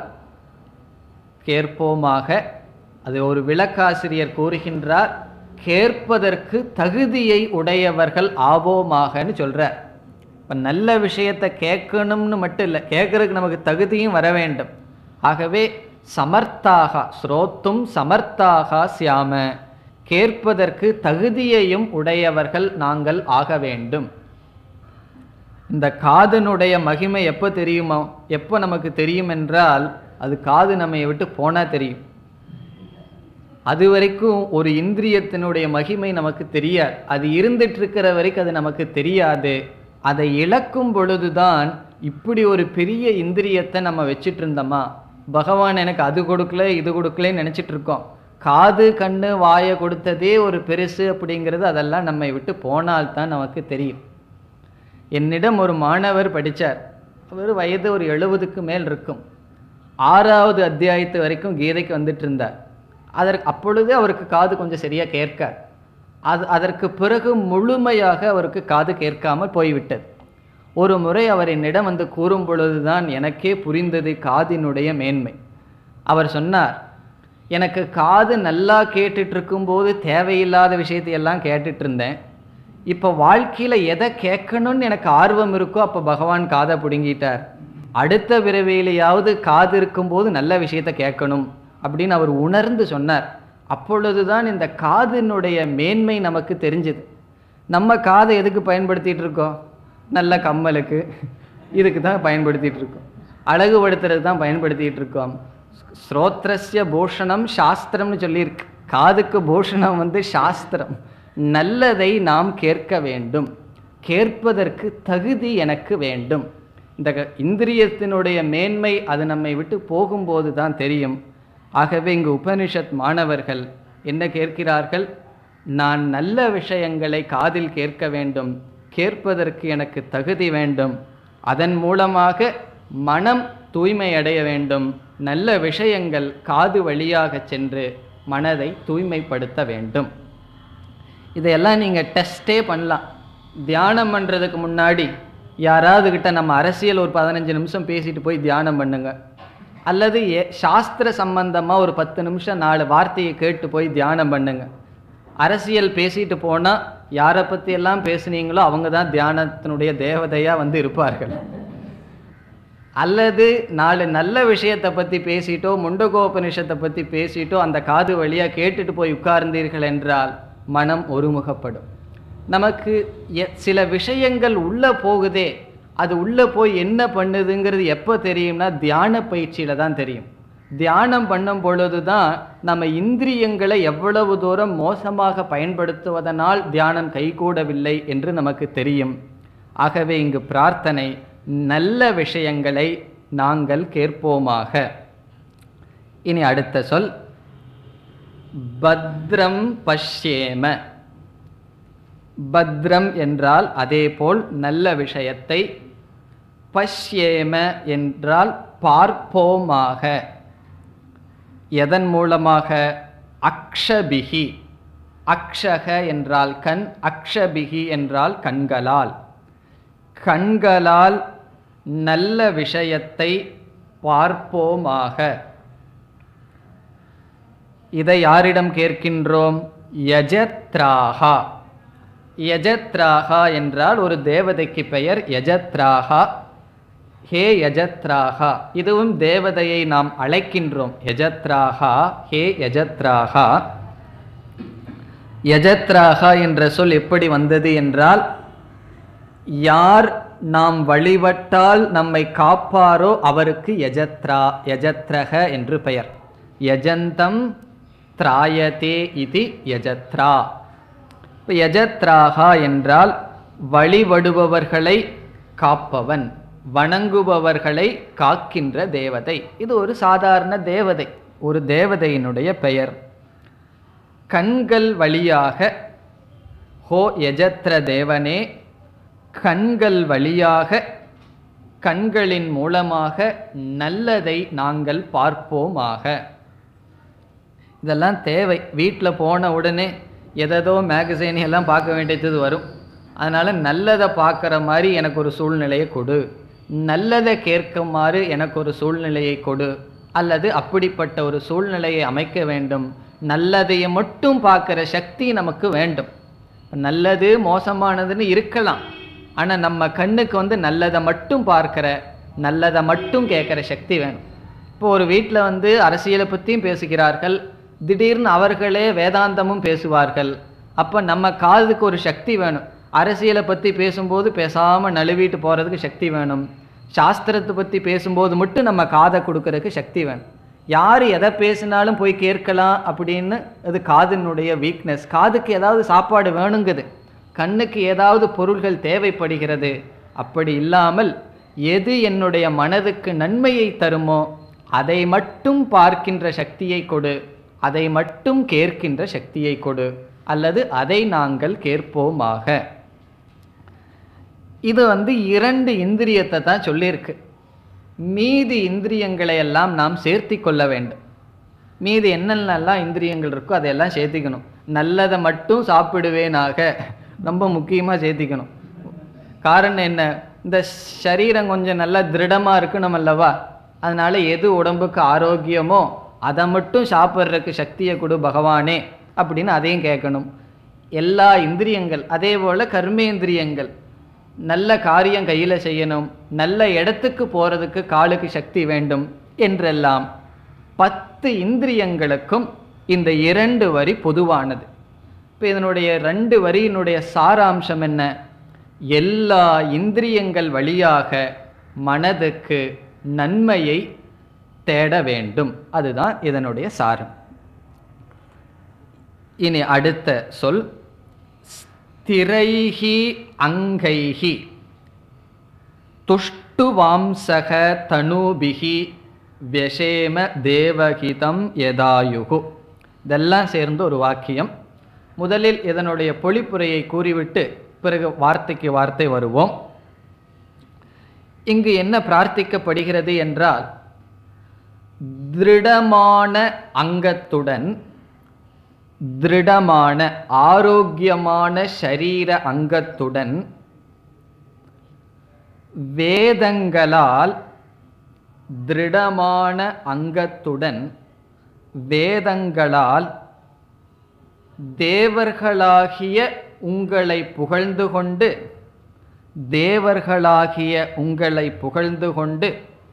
கேட்போமாக. அது ஒரு விளக்காசிரியர் கூறுகின்றார், கேட்பதற்கு தகுதியை உடையவர்கள் ஆவோமாகன்னு சொல்றார். இப்போ நல்ல விஷயத்தை கேட்கணும்னு மட்டும் இல்லை, கேட்கறதுக்கு நமக்கு தகுதியும் வர வேண்டும். ஆகவே சமர்த்தாக, ஸ்ரோத்தும் சமர்த்தாக சியாம, கேட்பதற்கு தகுதியையும் உடையவர்கள் நாங்கள் ஆக வேண்டும். இந்த காதனுடைய மகிமை எப்போ தெரியுமோ? எப்போ நமக்கு தெரியும் என்றால், அது காது நம்மை விட்டு போனால் தெரியும். அது வரைக்கும் ஒரு இந்திரியத்தினுடைய மகிமை நமக்கு தெரியாது. அது இருந்துட்டு இருக்கிற வரைக்கும் அது நமக்கு தெரியாது. அதை இழக்கும் பொழுதுதான் இப்படி ஒரு பெரிய இந்திரியத்தை நம்ம வச்சுட்டு இருந்தோமா, பகவான் எனக்கு அது கொடுக்கல இது கொடுக்கலன்னு நினச்சிட்டு இருக்கோம். காது கண்ணு வாயை கொடுத்ததே ஒரு பெருசு அப்படிங்கிறது அதெல்லாம் நம்மை விட்டு போனால்தான் நமக்கு தெரியும். என்னிடம் ஒரு மாணவர் படித்தார். அவர் வயது ஒரு எழுபதுக்கு மேல் இருக்கும். ஆறாவது அத்தியாயத்து வரைக்கும் கீதைக்கு வந்துட்டு இருந்தார். அதற்கு அப்பொழுதே அவருக்கு காது கொஞ்சம் சரியாக கேட்கார். அது அதற்கு பிறகு முழுமையாக அவருக்கு காது கேட்காமல் போய்விட்டது. ஒரு முறை அவர் என்னிடம் வந்து கூறும் பொழுதுதான் எனக்கே புரிந்தது காதினுடைய மேன்மை. அவர் சொன்னார், எனக்கு காது நல்லா கேட்டுட்டு இருக்கும்போது தேவையில்லாத விஷயத்தையெல்லாம் கேட்டுட்டு இருந்தேன். இப்போ வாழ்க்கையில் எதை கேட்கணும்னு எனக்கு ஆர்வம் இருக்கோ அப்போ பகவான் காதை பிடுங்கிட்டார். அடுத்த பிறவியிலையாவது காது இருக்கும்போது நல்ல விஷயத்தை கேட்கணும் அப்படின்னு அவர் உணர்ந்து சொன்னார். அப்பொழுதுதான் இந்த காதினுடைய மேன்மை நமக்கு தெரிஞ்சுது. நம்ம காதை எதுக்கு பயன்படுத்திகிட்டு இருக்கோம்? நல்ல கம்மலுக்கு, இதுக்கு தான் பயன்படுத்திகிட்டு இருக்கோம். அழகுபடுத்துறது தான் பயன்படுத்திகிட்டு இருக்கோம். ஸ்ரோத்ரஸ்ய பூஷணம் சாஸ்திரம்னு சொல்லியிருக்கு. காதுக்கு பூஷணம் வந்து சாஸ்திரம். நல்லதை நாம் கேட்க வேண்டும். கேட்பதற்கு தகுதி எனக்கு வேண்டும். இந்த இந்திரியத்தினுடைய மேன்மை அது நம்மை விட்டு போகும்போது தான் தெரியும். ஆகவே இங்கு உபனிஷத் மாணவர்கள் என்ன கேட்கிறார்கள்? நான் நல்ல விஷயங்களை காதில் கேட்க வேண்டும். கேட்பதற்கு எனக்கு தகுதி வேண்டும். அதன் மூலமாக மனம் தூய்மை அடைய வேண்டும். நல்ல விஷயங்கள் காது வழியாக சென்று மனதை தூய்மைப்படுத்த வேண்டும். இதையெல்லாம் நீங்கள் டெஸ்ட்டே பண்ணலாம். தியானம் பண்ணுறதுக்கு முன்னாடி யாராவது கிட்ட நம்ம அரசியல் ஒரு பதினஞ்சு நிமிஷம் பேசிட்டு போய் தியானம் பண்ணுங்க. அல்லது ஏ சாஸ்திர சம்பந்தமாக ஒரு பத்து நிமிஷம் நாலு வார்த்தையை கேட்டு போய் தியானம் பண்ணுங்க. அரசியல் பேசிட்டு போனால் யாரை பற்றியெல்லாம் பேசுனீங்களோ அவங்க தான் தியானத்தினுடைய தேவதையாக வந்து இருப்பார்கள். அல்லது நாலு நல்ல விஷயத்தை பற்றி பேசிட்டோ முண்டகோபனிஷத்தை பற்றி பேசிட்டோ அந்த காது வழியாக கேட்டுட்டு போய் உட்கார்ந்தீர்கள் என்றால் மனம் ஒருமுகப்படும். நமக்கு சில விஷயங்கள் உள்ளே போகுதே, அது உள்ளே போய் என்ன பண்ணுதுங்கிறது எப்போ தெரியும்னா தியான பயிற்சியில் தான் தெரியும். தியானம் பண்ணும் பொழுது தான் நம்ம இந்திரியங்களை எவ்வளவு தூரம் மோசமாக பயன்படுத்துவதனால் தியானம் கைகூடவில்லை என்று நமக்கு தெரியும். ஆகவே இங்கு பிரார்த்தனை, நல்ல விஷயங்களை நாங்கள் கேட்போமாக. இனி அடுத்த சொல் பத்ரம் பஷ்யேம. பத்ரம் என்றால் அதேபோல் நல்ல விஷயத்தை, பஷ்யேம என்றால் பார்ப்போமாக. எதன் மூலமாக? அக்ஷபிகி. அக்ஷக என்றால் கண், அக்ஷபிகி என்றால் கண்களால். கண்களால் நல்ல விஷயத்தை பார்ப்போமாக. இதை யாரிடம் கேட்கின்றோம்? யஜத்ராகா. யஜத்ராகா என்றால் ஒரு தேவதைக்கு பெயர் யஜத்ராகா. ஹே யஜத்ராகா, இதுவும் தேவதையை நாம் அழைக்கின்றோம். யஜத்ராகா, ஹே யஜத்ராகா. யஜத்ராகா என்ற சொல் எப்படி வந்தது என்றால், யார் நாம் வழிபட்டால் நம்மை காப்பாரோ அவருக்கு யஜத்ரா யஜத்ரக என்று பெயர். யஜந்தம் திராயதே இதி யஜத்ரா. இப்போ யஜத்ராகா என்றால் வழிபடுபவர்களை காப்பவன், வணங்குபவர்களை காக்கின்ற தேவதை. இது ஒரு சாதாரண தேவதை, ஒரு தேவதையினுடைய பெயர். கண்கள் வழியாக, ஹோ யஜத்ர தேவனே, கண்கள் வழியாக, கண்களின் மூலமாக நல்லதை நாங்கள் பார்ப்போமாக. இதெல்லாம் தேவை. வீட்டில் போன உடனே எதோ மேகசைன் எல்லாம் பார்க்க வேண்டியது வரும். அதனால் நல்லதை பார்க்குற மாதிரி எனக்கு ஒரு சூழ்நிலையை கொடு, நல்லதை கேட்குமாறு எனக்கு ஒரு சூழ்நிலையை கொடு, அல்லது அப்படிப்பட்ட ஒரு சூழ்நிலையை அமைக்க வேண்டும். நல்லதையை மட்டும் பார்க்குற சக்தி நமக்கு வேண்டும். நல்லது மோசமானதுன்னு இருக்கலாம், ஆனால் நம்ம கண்ணுக்கு வந்து நல்லதை மட்டும் பார்க்குற, நல்லதை மட்டும் கேட்குற சக்தி வேணும். இப்போ ஒரு வீட்டில் வந்து அரசியலை பற்றியும் பேசுகிறார்கள், திடீர்னு அவர்களே வேதாந்தமும் பேசுவார்கள். அப்போ நம்ம காதுக்கு ஒரு சக்தி வேணும். அரசியலை பற்றி பேசும்போது பேசாமல் நழுவிட்டு போகிறதுக்கு சக்தி வேணும். சாஸ்திரத்தை பற்றி பேசும்போது மட்டும் நம்ம காதை கொடுக்கறதுக்கு சக்தி வேணும். யார் எதை பேசினாலும் போய் கேட்கலாம் அப்படின்னு அது காதினுடைய வீக்னஸ். காதுக்கு ஏதாவது சாப்பாடு வேணுங்குது, கண்ணுக்கு ஏதாவது பொருள்கள் தேவைப்படுகிறது. அப்படி இல்லாமல் எது என்னுடைய மனதுக்கு நன்மையை தருமோ அதை மட்டும் பார்க்கின்ற சக்தியை கொடு, அதை மட்டும் கேட்கின்ற சக்தியை கொடு, அல்லது அதை நாங்கள் கேட்போமாக. இது வந்து இரண்டு இந்திரியத்தை தான் சொல்லியிருக்கு. மீதி இந்திரியங்களை எல்லாம் நாம் சேர்த்தி கொள்ள வேண்டும். மீதி என்னென்னலாம் இந்திரியங்கள் இருக்கோ அதையெல்லாம் சேர்த்திக்கணும். நல்லதை மட்டும் சாப்பிடுவேனாக ரொம்ப முக்கியமாக சேர்த்திக்கணும். காரணம் என்ன? இந்த சரீரம் கொஞ்சம் நல்லா திருடமாக இருக்கணும் அல்லவா? அதனால எது உடம்புக்கு ஆரோக்கியமோ அதை மட்டும் சாப்பிட்றதுக்கு சக்தியை கொடு பகவானே அப்படின்னு அதையும் கேட்கணும். எல்லா இந்திரியங்கள் அதே போல் கர்மேந்திரியங்கள் நல்ல காரியம் கையில் செய்யணும், நல்ல இடத்துக்கு போகிறதுக்கு காலுக்கு சக்தி வேண்டும் என்றெல்லாம் பத்து இந்திரியங்களுக்கும் இந்த இரண்டு வரி பொதுவானது. இப்போ இதனுடைய ரெண்டு வரியினுடைய சாராம்சம் என்ன? எல்லா இந்திரியங்கள் வழியாக மனதுக்கு நன்மையை தேட வேண்டும், அதுதான் இதனுடைய சாரம். இனி அடுத்த சொல் ஸ்திரைஹி அங்கைஹி துஷ்டு வாம்சக தனுபிஹி வெஷேம தேவகிதம் யதாயுகு. இதெல்லாம் சேர்ந்து ஒரு வாக்கியம். முதலில் இதனுடைய பொழிப்புரையை கூறிவிட்டு பிறகு வார்த்தைக்கு வார்த்தை வருவோம். இங்கு என்ன பிரார்த்திக்கப்படுகிறது என்றால், திருடமான அங்கத்துடன் திருடமான ஆரோக்கியமான ஷரீர அங்கத்துடன் வேதங்களால் திருடமான அங்கத்துடன் வேதங்களால் தேவர்களாகிய உங்களை புகழ்ந்து கொண்டு தேவர்களாகிய உங்களை புகழ்ந்து கொண்டு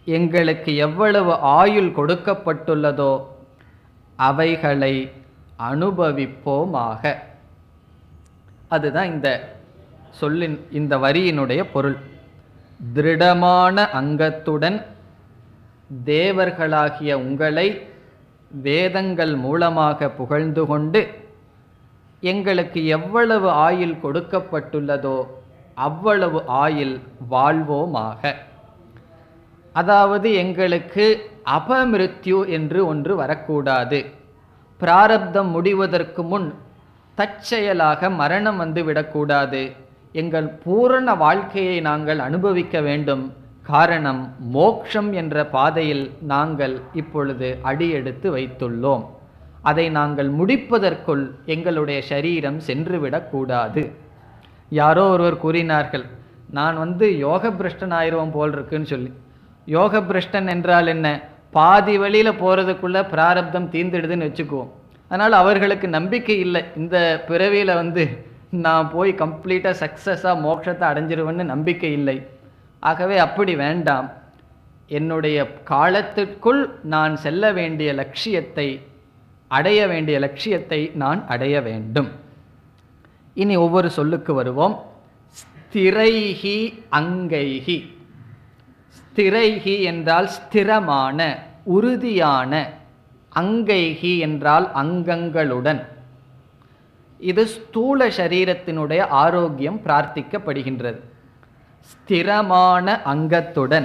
எங்களுக்கு எவ்வளவு ஆயுள் கொடுக்கப்பட்டுள்ளதோ அவைகளை அனுபவிப்போமாக. அதுதான் இந்த சொல்லின் இந்த வரியினுடைய பொருள். திருடமான அங்கத்துடன் தேவர்களாகிய உங்களை வேதங்கள் மூலமாக புகழ்ந்து கொண்டு எங்களுக்கு எவ்வளவு ஆயுள் கொடுக்கப்பட்டுள்ளதோ அவ்வளவு ஆயுள் வாழ்வோமாக. அதாவது எங்களுக்கு அபமிருத்யு என்று ஒன்று வரக்கூடாது. பிராரப்தம் முடிவதற்கு முன் தற்செயலாக மரணம் வந்து விடக்கூடாது. எங்கள் பூரண வாழ்க்கையை நாங்கள் அனுபவிக்க வேண்டும். காரணம், மோக்ஷம் என்ற பாதையில் நாங்கள் இப்பொழுது அடியெடுத்து வைத்துள்ளோம். அதை நாங்கள் முடிப்பதற்குள் எங்களுடைய சரீரம் சென்றுவிடக்கூடாது. யாரோ ஒருவர் கூறினார்கள், நான் வந்து யோக பிரஷ்டன் ஆயிடுவோம் போல் இருக்குன்னு சொல்லி. யோக பிரஷ்டன் என்றால் என்ன? பாதி வழியில் போகிறதுக்குள்ளே பிராரப்தம் தீர்ந்துடுதுன்னு வச்சுக்குவோம். அதனால் அவர்களுக்கு நம்பிக்கை இல்லை, இந்த பிறவியில் வந்து நான் போய் கம்ப்ளீட்டாக சக்ஸஸாக மோட்சத்தை அடைஞ்சிருவேன்னு நம்பிக்கை இல்லை. ஆகவே அப்படி வேண்டாம். என்னுடைய காலத்திற்குள் நான் செல்ல வேண்டிய லட்சியத்தை அடைய வேண்டிய லட்சியத்தை நான் அடைய வேண்டும். இனி ஒவ்வொரு சொல்லுக்கு வருவோம். ஸ்திரைஹி அங்கைஹி. ஸ்திரைஹி என்றால் ஸ்திரமான, உறுதியான. அங்கைஹி என்றால் அங்கங்களுடன். இது ஸ்தூல சரீரத்தினுடைய ஆரோக்கியம் பிரார்த்திக்கப்படுகின்றது. ஸ்திரமான அங்கத்துடன்.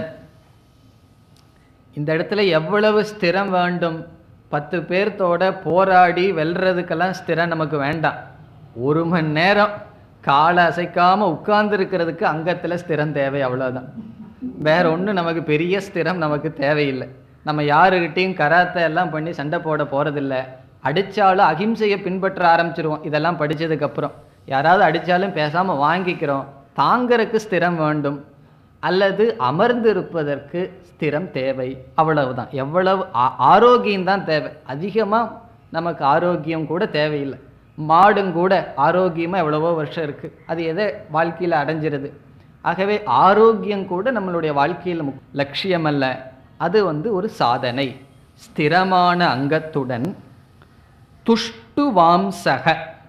இந்த இடத்துல எவ்வளவு ஸ்திரம் வேண்டும்? பத்து பேர்த்தோட போராடி வெல்றதுக்கெல்லாம் ஸ்திரம் நமக்கு வேண்டாம். ஒரு மணி நேரம் காலை அசைக்காமல் உட்கார்ந்துருக்கிறதுக்கு அங்கத்தில் ஸ்திரம் தேவை, அவ்வளோதான். வேற ஒன்றும் நமக்கு பெரிய ஸ்திரம் நமக்கு தேவையில்லை. நம்ம யாருக்கிட்டையும் கராத்தை எல்லாம் பண்ணி சண்டை போட போகிறதில்ல. அடித்தாலும் அகிம்சையை பின்பற்ற ஆரம்பிச்சிருவோம். இதெல்லாம் படித்ததுக்கப்புறம் யாராவது அடித்தாலும் பேசாமல் வாங்கிக்கிறோம். தாங்கறதுக்கு ஸ்திரம் வேண்டும், அல்லது அமர்ந்து இருப்பதற்கு ஸ்திரம் தேவை, அவ்வளவுதான். எவ்வளவு ஆரோக்கியம்தான் தேவை. அதிகமாக நமக்கு ஆரோக்கியம் கூட தேவையில்லை. மாடும் கூட ஆரோக்கியமாக எவ்வளவோ வருஷம் இருக்குது, அது எதை வாழ்க்கையில் அடைஞ்சிருது. ஆகவே ஆரோக்கியம் கூட நம்மளுடைய வாழ்க்கையில் லட்சியம் அல்ல, அது வந்து ஒரு சாதனை. ஸ்திரமான அங்கத்துடன் துஷ்டு வாம்சக.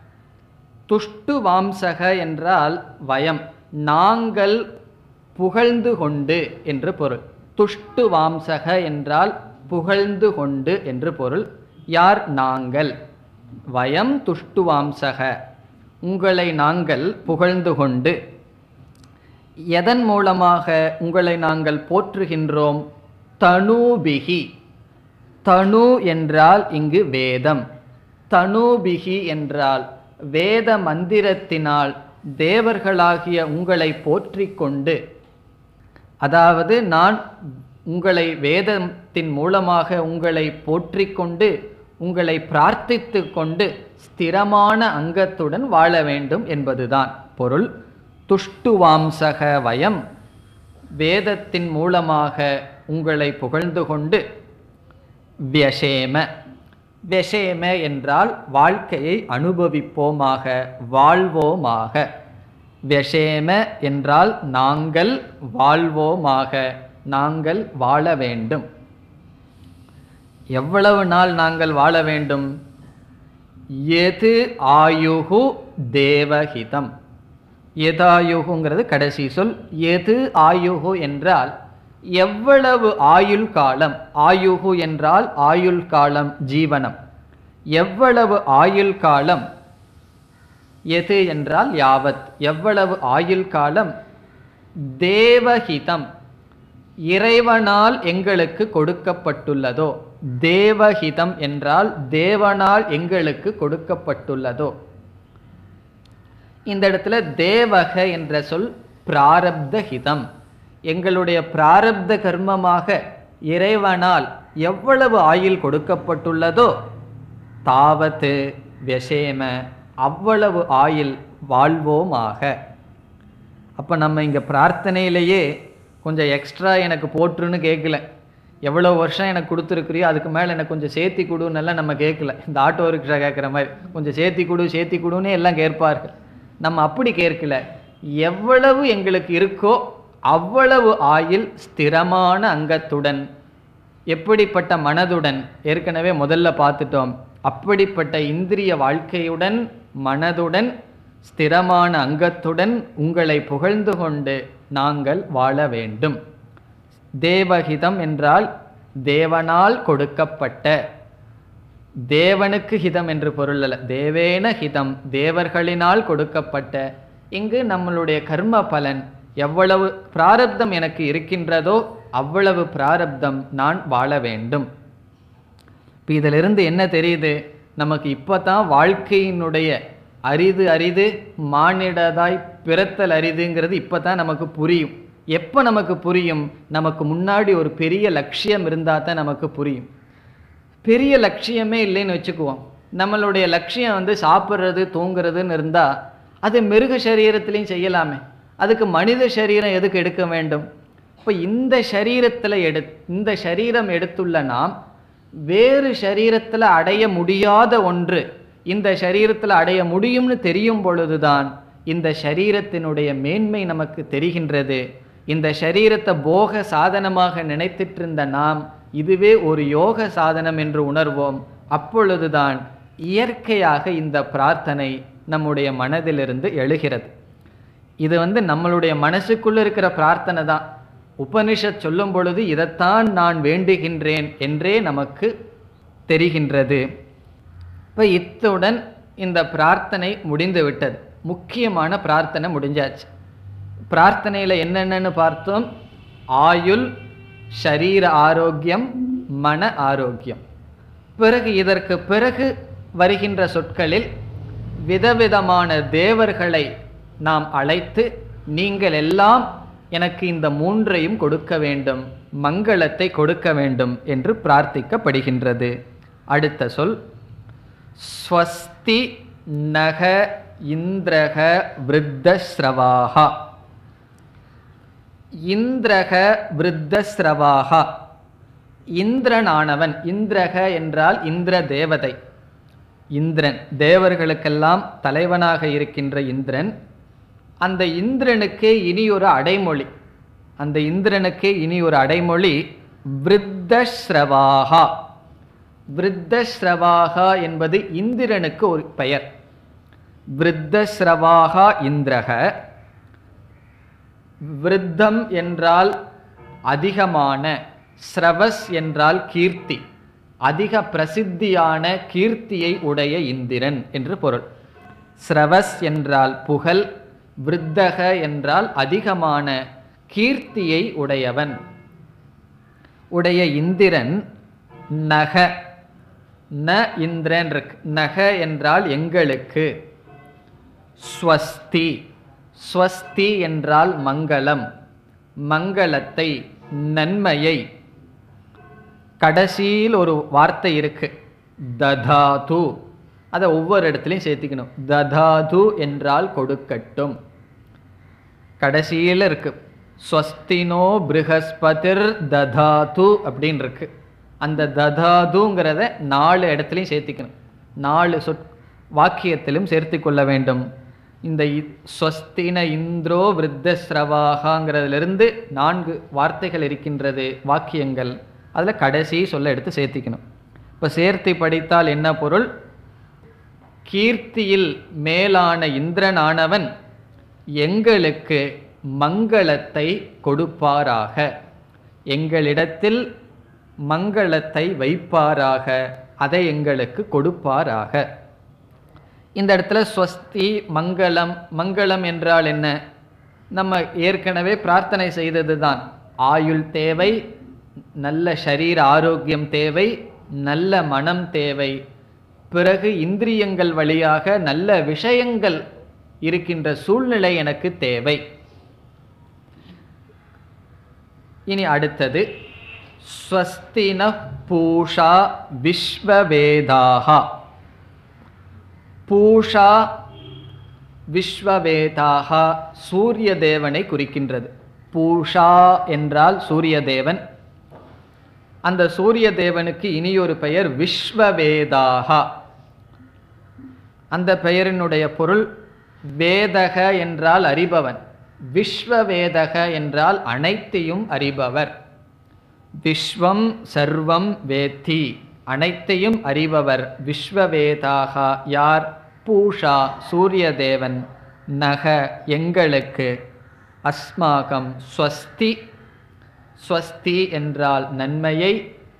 துஷ்டு வாம்சக என்றால் வயம், நாங்கள் புகழ்ந்து கொண்டு என்று பொருள். துஷ்டு வாம்சக என்றால் புகழ்ந்து கொண்டு என்று பொருள். யார்? நாங்கள். வயம் துஷ்டு வாம்சக, உங்களை நாங்கள் புகழ்ந்து கொண்டு. எதன் மூலமாக உங்களை நாங்கள் போற்றுகின்றோம்? தனுபிகி. தனு என்றால் இங்கு வேதம். தனுபிகி என்றால் வேத மந்திரத்தினால் தேவர்களாகிய உங்களை போற்றி கொண்டு. அதாவது நான் உங்களை வேதத்தின் மூலமாக உங்களை போற்றி கொண்டு, உங்களை பிரார்த்தித்து கொண்டு ஸ்திரமான அங்கத்துடன் வாழ வேண்டும் என்பதுதான் பொருள். துஷ்டுவாம்சக வயம், வேதத்தின் மூலமாக உங்களை புகழ்ந்து கொண்டு. வியசேம. வியசேம என்றால் வாழ்க்கையை அனுபவிப்போமாக, வாழ்வோமாக. வியசேம என்றால் நாங்கள் வாழ்வோமாக, நாங்கள் வாழ வேண்டும். எவ்வளவு நாள் நாங்கள் வாழ வேண்டும்? எது ஆயுகு தேவஹிதம். எதாயுகுங்கிறது கடைசி சொல். எது ஆயுகு என்றால் எவ்வளவு ஆயுள் காலம். ஆயுகு என்றால் ஆயுள் காலம், ஜீவனம். எவ்வளவு ஆயுள் காலம். எது என்றால் யாவத், எவ்வளவு ஆயுள் காலம். தேவஹிதம், இறைவனால் எங்களுக்கு கொடுக்கப்பட்டுள்ளதோ. தேவஹிதம் என்றால் தேவனால் எங்களுக்கு கொடுக்கப்பட்டுள்ளதோ. இந்த இடத்துல தேவக என்ற சொல் பிராரப்த ஹிதம். எங்களுடைய பிராரப்த கர்மமாக இறைவனால் எவ்வளவு ஆயுள் கொடுக்கப்பட்டுள்ளதோ தாவத்து வியசேம, அவ்வளவு ஆயுள் வாழ்வோமாக. அப்போ நம்ம இங்கே பிரார்த்தனையிலேயே கொஞ்சம் எக்ஸ்ட்ரா எனக்கு போட்டுருன்னு கேட்கல. எவ்வளோ வருஷம் எனக்கு கொடுத்துருக்குறியோ அதுக்கு மேலே எனக்கு கொஞ்சம் சேர்த்தி கொடுன்னெல்லாம் நம்ம கேட்கல. இந்த ஆட்டோ ரிக்ஷா கேட்குற மாதிரி கொஞ்சம் சேர்த்தி கொடு சேர்த்தி கொடுன்னே எல்லாம் கேட்பார்கள். நம்ம அப்படி கேட்கல. எவ்வளவு எங்களுக்கு இருக்கோ அவ்வளவு ஆயில் ஸ்திரமான அங்கத்துடன், எப்படிப்பட்ட மனதுடன், ஏற்கனவே முதல்ல பார்த்துட்டோம், அப்படிப்பட்ட இந்திரிய வாழ்க்கையுடன், மனதுடன், ஸ்திரமான அங்கத்துடன் உங்களை புகழ்ந்து கொண்டு நாங்கள் வாழ வேண்டும். தேவஹிதம் என்றால் தேவனால் கொடுக்கப்பட்ட, தேவனுக்கு ஹிதம் என்று பொருள் அல்ல, தேவேன ஹிதம், தேவர்களினால் கொடுக்கப்பட்ட. இங்கு நம்மளுடைய கர்ம பலன், எவ்வளவு பிராரப்தம் எனக்கு இருக்கின்றதோ அவ்வளவு பிராரப்தம் நான் வாழ வேண்டும். இப்போ இதிலிருந்து என்ன தெரியுது, நமக்கு இப்போ தான் வாழ்க்கையினுடைய அரிது அரிது, மானிடதாய் பிறத்தல் அரிதுங்கிறது இப்போ தான் நமக்கு புரியும். எப்போ நமக்கு புரியும், நமக்கு முன்னாடி ஒரு பெரிய லட்சியம் இருந்தால் தான் நமக்கு புரியும். பெரிய லட்சியமே இல்லைன்னு வச்சுக்குவோம், நம்மளுடைய லட்சியம் வந்து சாப்பிட்றது தூங்குறதுன்னு இருந்தால் அது மிருக சரீரத்திலையும் செய்யலாமே, அதுக்கு மனித சரீரம் எதுக்கு எடுக்க வேண்டும்? இப்போ இந்த சரீரத்தில் எடு இந்த சரீரம் எடுத்துள்ள நாம் வேறு சரீரத்தில் அடைய முடியாத ஒன்று இந்த சரீரத்தில் அடைய முடியும்னு தெரியும் பொழுதுதான் இந்த சரீரத்தினுடைய மேன்மை நமக்கு தெரிகின்றது. இந்த சரீரத்தை போக சாதனமாக நினைத்திட்டு இருந்த நாம் இதுவே ஒரு யோக சாதனம் என்று உணர்வோம். அப்பொழுதுதான் இயற்கையாக இந்த பிரார்த்தனை நம்முடைய மனதிலிருந்து எழுகிறது. இது வந்து நம்மளுடைய மனசுக்குள்ள இருக்கிற பிரார்த்தனை தான். உபனிஷத் சொல்லும் பொழுது இதைத்தான் நான் வேண்டுகின்றேன் என்றே நமக்கு தெரிகின்றது. இப்போ இத்துடன் இந்த பிரார்த்தனை முடிந்து விட்டது. முக்கியமான பிரார்த்தனை முடிஞ்சாச்சு. பிரார்த்தனையில் என்னென்னு பார்த்தோம், ஆயுள், ஷரீர ஆரோக்கியம், மன ஆரோக்கியம். பிறகு இதற்கு பிறகு வருகின்ற சொற்களில் விதவிதமான தேவர்களை நாம் அழைத்து, நீங்கள் எல்லாம் எனக்கு இந்த மூன்றையும் கொடுக்க வேண்டும், மங்களத்தை கொடுக்க வேண்டும் என்று பிரார்த்திக்கப்படுகின்றது. அடுத்த சொல் ஸ்வஸ்தி நக இந்திரக விருத்தஸ்ரவாஹா. இந்திரக விருத்தஸ்ரவாஹா, இந்திரனானவன், இந்திரக என்றால் இந்திர தேவதை, இந்திரன், தேவர்களுக்கெல்லாம் தலைவனாக இருக்கின்ற இந்திரன். அந்த இந்திரனுக்கே இனி ஒரு அடைமொழி, அந்த இந்திரனுக்கே இனி ஒரு அடைமொழி விருத்தஸ்ரவாஹா. விருத்தஸ்ரவாஹா என்பது இந்திரனுக்கு ஒரு பெயர். விருத்தஸ்ரவாஹா இந்திரக. விருத்தம் என்றால் அதிகமான, ஸ்ரவஸ் என்றால் கீர்த்தி, அதிக பிரசித்தியான கீர்த்தியை உடைய இந்திரன் என்று பொருள். ஸ்ரவஸ் என்றால் புகழ், விருத்தக என்றால் அதிகமான கீர்த்தியை உடையவன், உடைய இந்திரன். நக, ந இந்திரன் இருக்கு, நக என்றால் எங்களுக்கு. ஸ்வஸ்தி, ஸ்வஸ்தி என்றால் மங்களம், மங்களத்தை, நன்மையை. கடைசியில் ஒரு வார்த்தை இருக்கு, ததாது, அதை ஒவ்வொரு இடத்துலையும் சேர்த்துக்கணும். ததாது என்றால் கொடுக்கட்டும். கடைசியில் இருக்கு ஸ்வஸ்தினோ ப்ருஹஸ்பதிர் ததாது அப்படின்னு இருக்கு. அந்த ததாதுங்கிறத நாலு இடத்துலையும் சேர்த்திக்கணும், நாலு சொற் வாக்கியத்திலும் சேர்த்து கொள்ள வேண்டும். இந்த ஸ்வஸ்தின இந்திரோ விருத்தஸ்ரவாகாங்கிறதுலேருந்து நான்கு வார்த்தைகள் இருக்கின்றது, வாக்கியங்கள். அதில் கடைசி சொல்ல எடுத்து சேர்த்திக்கணும். இப்போ சேர்த்து படித்தால் என்ன பொருள்? கீர்த்தியில் மேலான இந்திரனானவன் எங்களுக்கு மங்களத்தை கொடுப்பாராக, எங்களிடத்தில் மங்களத்தை வைப்பாராக, அதை எங்களுக்கு கொடுப்பாராக. இந்த இடத்துல ஸ்வஸ்தி மங்களம், மங்களம் என்றால் என்ன? நம்ம ஏற்கனவே பிரார்த்தனை செய்தது தான். ஆயுள் தேவை, நல்ல ஷரீர ஆரோக்கியம் தேவை, நல்ல மனம் தேவை, பிறகு இந்திரியங்கள் வழியாக நல்ல விஷயங்கள் இருக்கின்ற சூழ்நிலை எனக்கு தேவை. இனி அடுத்தது ஸ்வஸ்தின பூஷா விஸ்வவேதாஹா. பூஷா விஸ்வவேதாஹா சூரிய தேவனை குறிக்கின்றது. பூஷா என்றால் சூரிய தேவன். அந்த சூரிய தேவனுக்கு இனியொரு பெயர் விஸ்வவேதாஹா. அந்த பெயரினுடைய பொருள் வேதக என்றால் அறிபவன், விஸ்வவேதக என்றால் அனைத்தையும் அறிபவர். விஸ்வம் சர்வம் வேத்தி, அனைத்தையும் அறிபவர். விஸ்வவேதாக யார்? பூஷா சூரிய தேவன். நக எங்களுக்கு. அஸ்மாகம் ஸ்வஸ்தி, ஸ்வஸ்தி என்றால் நன்மையை.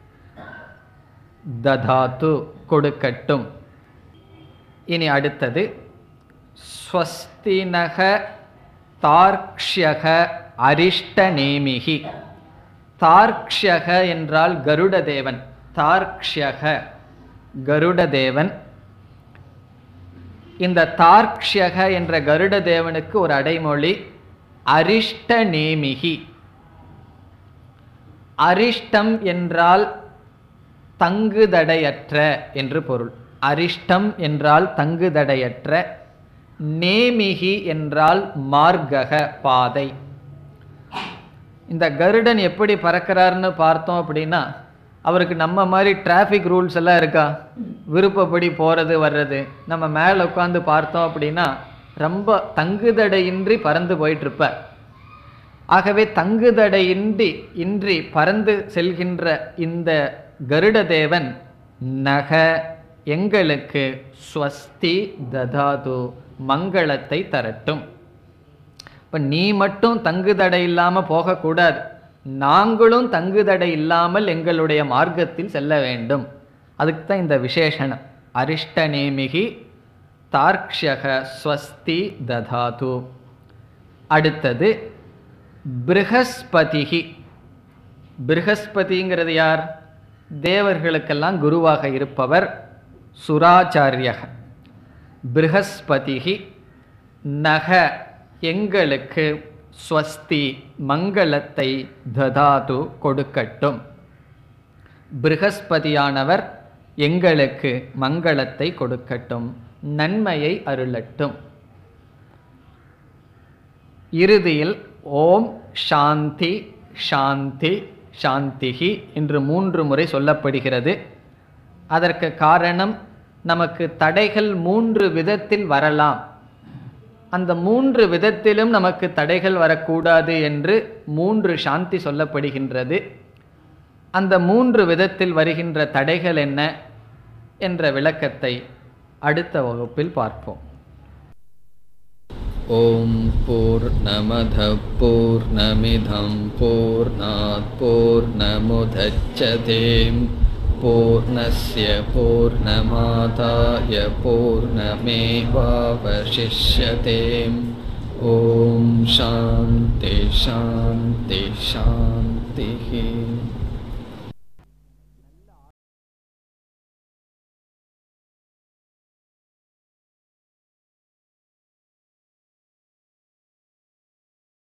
ததாது கொடுக்கட்டும். இனி அடுத்தது ஸ்வஸ்தினக தார்க்ஷ்யக அரிஷ்டநேமிகி. தார்க்ஷ்யக என்றால் கருட தேவன். தார்க்ஷ்யக கருட தேவன். இந்த தார்க்ஷ்யக என்ற கருட தேவனுக்கு ஒரு அடைமொழி அரிஷ்டநேமிகி. அரிஷ்டம் என்றால் தங்குதடையற்ற என்று பொருள். அரிஷ்டம் என்றால் தங்குதடையற்ற. நேமிகி என்றால் மார்கக பாதை. இந்த கருடன் எப்படி பறக்கிறார்னு பார்த்தோம் அப்படின்னா, அவருக்கு நம்ம மாதிரி டிராஃபிக் ரூல்ஸ் எல்லாம் இருக்கா? விருப்பப்படி போகிறது வர்றது. நம்ம மேலே உட்காந்து பார்த்தோம் அப்படின்னா ரொம்ப தங்குதடையின்றி பறந்து போயிட்டுருப்பார். ஆகவே தங்குதடையின்றி இன்றி பறந்து செல்கின்ற இந்த கருட தேவன் நக எங்களுக்கு ஸ்வஸ்தி ததாது மங்களத்தை தரட்டும். இப்போ நீ மட்டும் தங்குதடை இல்லாமல் போகக்கூடாது, நாங்களும் தங்குதடை இல்லாமல் எங்களுடைய மார்க்கத்தில் செல்ல வேண்டும். அதுக்கு தான் இந்த விசேஷணம். அரிஷ்டநேமிகி தார்க்ஷ்யக ஸ்வஸ்தி ததாது. அடுத்தது ப்ருஹஸ்பதிஹி. ப்ருஹஸ்பதிங்கிறது யார்? தேவர்களுக்கெல்லாம் குருவாக இருப்பவர். சுராச்சாரியக. ப்ருஹஸ்பதிஹி நக எங்களுக்கு ஸ்வஸ்தி மங்களத்தை ததாது கொடுக்கட்டும். ப்ருஹஸ்பதியானவர் எங்களுக்கு மங்களத்தை கொடுக்கட்டும், நன்மையை அருளட்டும். இறுதியில் ஓம் சாந்தி சாந்தி சாந்திஹி என்று மூன்று முறை சொல்லப்படுகிறது. அதற்கு காரணம், நமக்கு தடைகள் மூன்று விதத்தில் வரலாம். அந்த மூன்று விதத்திலும் நமக்கு தடைகள் வரக்கூடாது என்று மூன்று சாந்தி சொல்லப்படுகின்றது. அந்த மூன்று விதத்தில் வருகின்ற தடைகள் என்ன என்ற விளக்கத்தை அடுத்த வகுப்பில் பார்ப்போம். ஓம் பூர்ணமத பூர்ணமிதம் பூர்ணாத் பூர்ணமுதச்யதே பூர்ணஸ்ய பூர்ணமாதாய பூர்ணமேவாவசிஷ்யதே. ஓம் சாந்தி சாந்தி சாந்தி.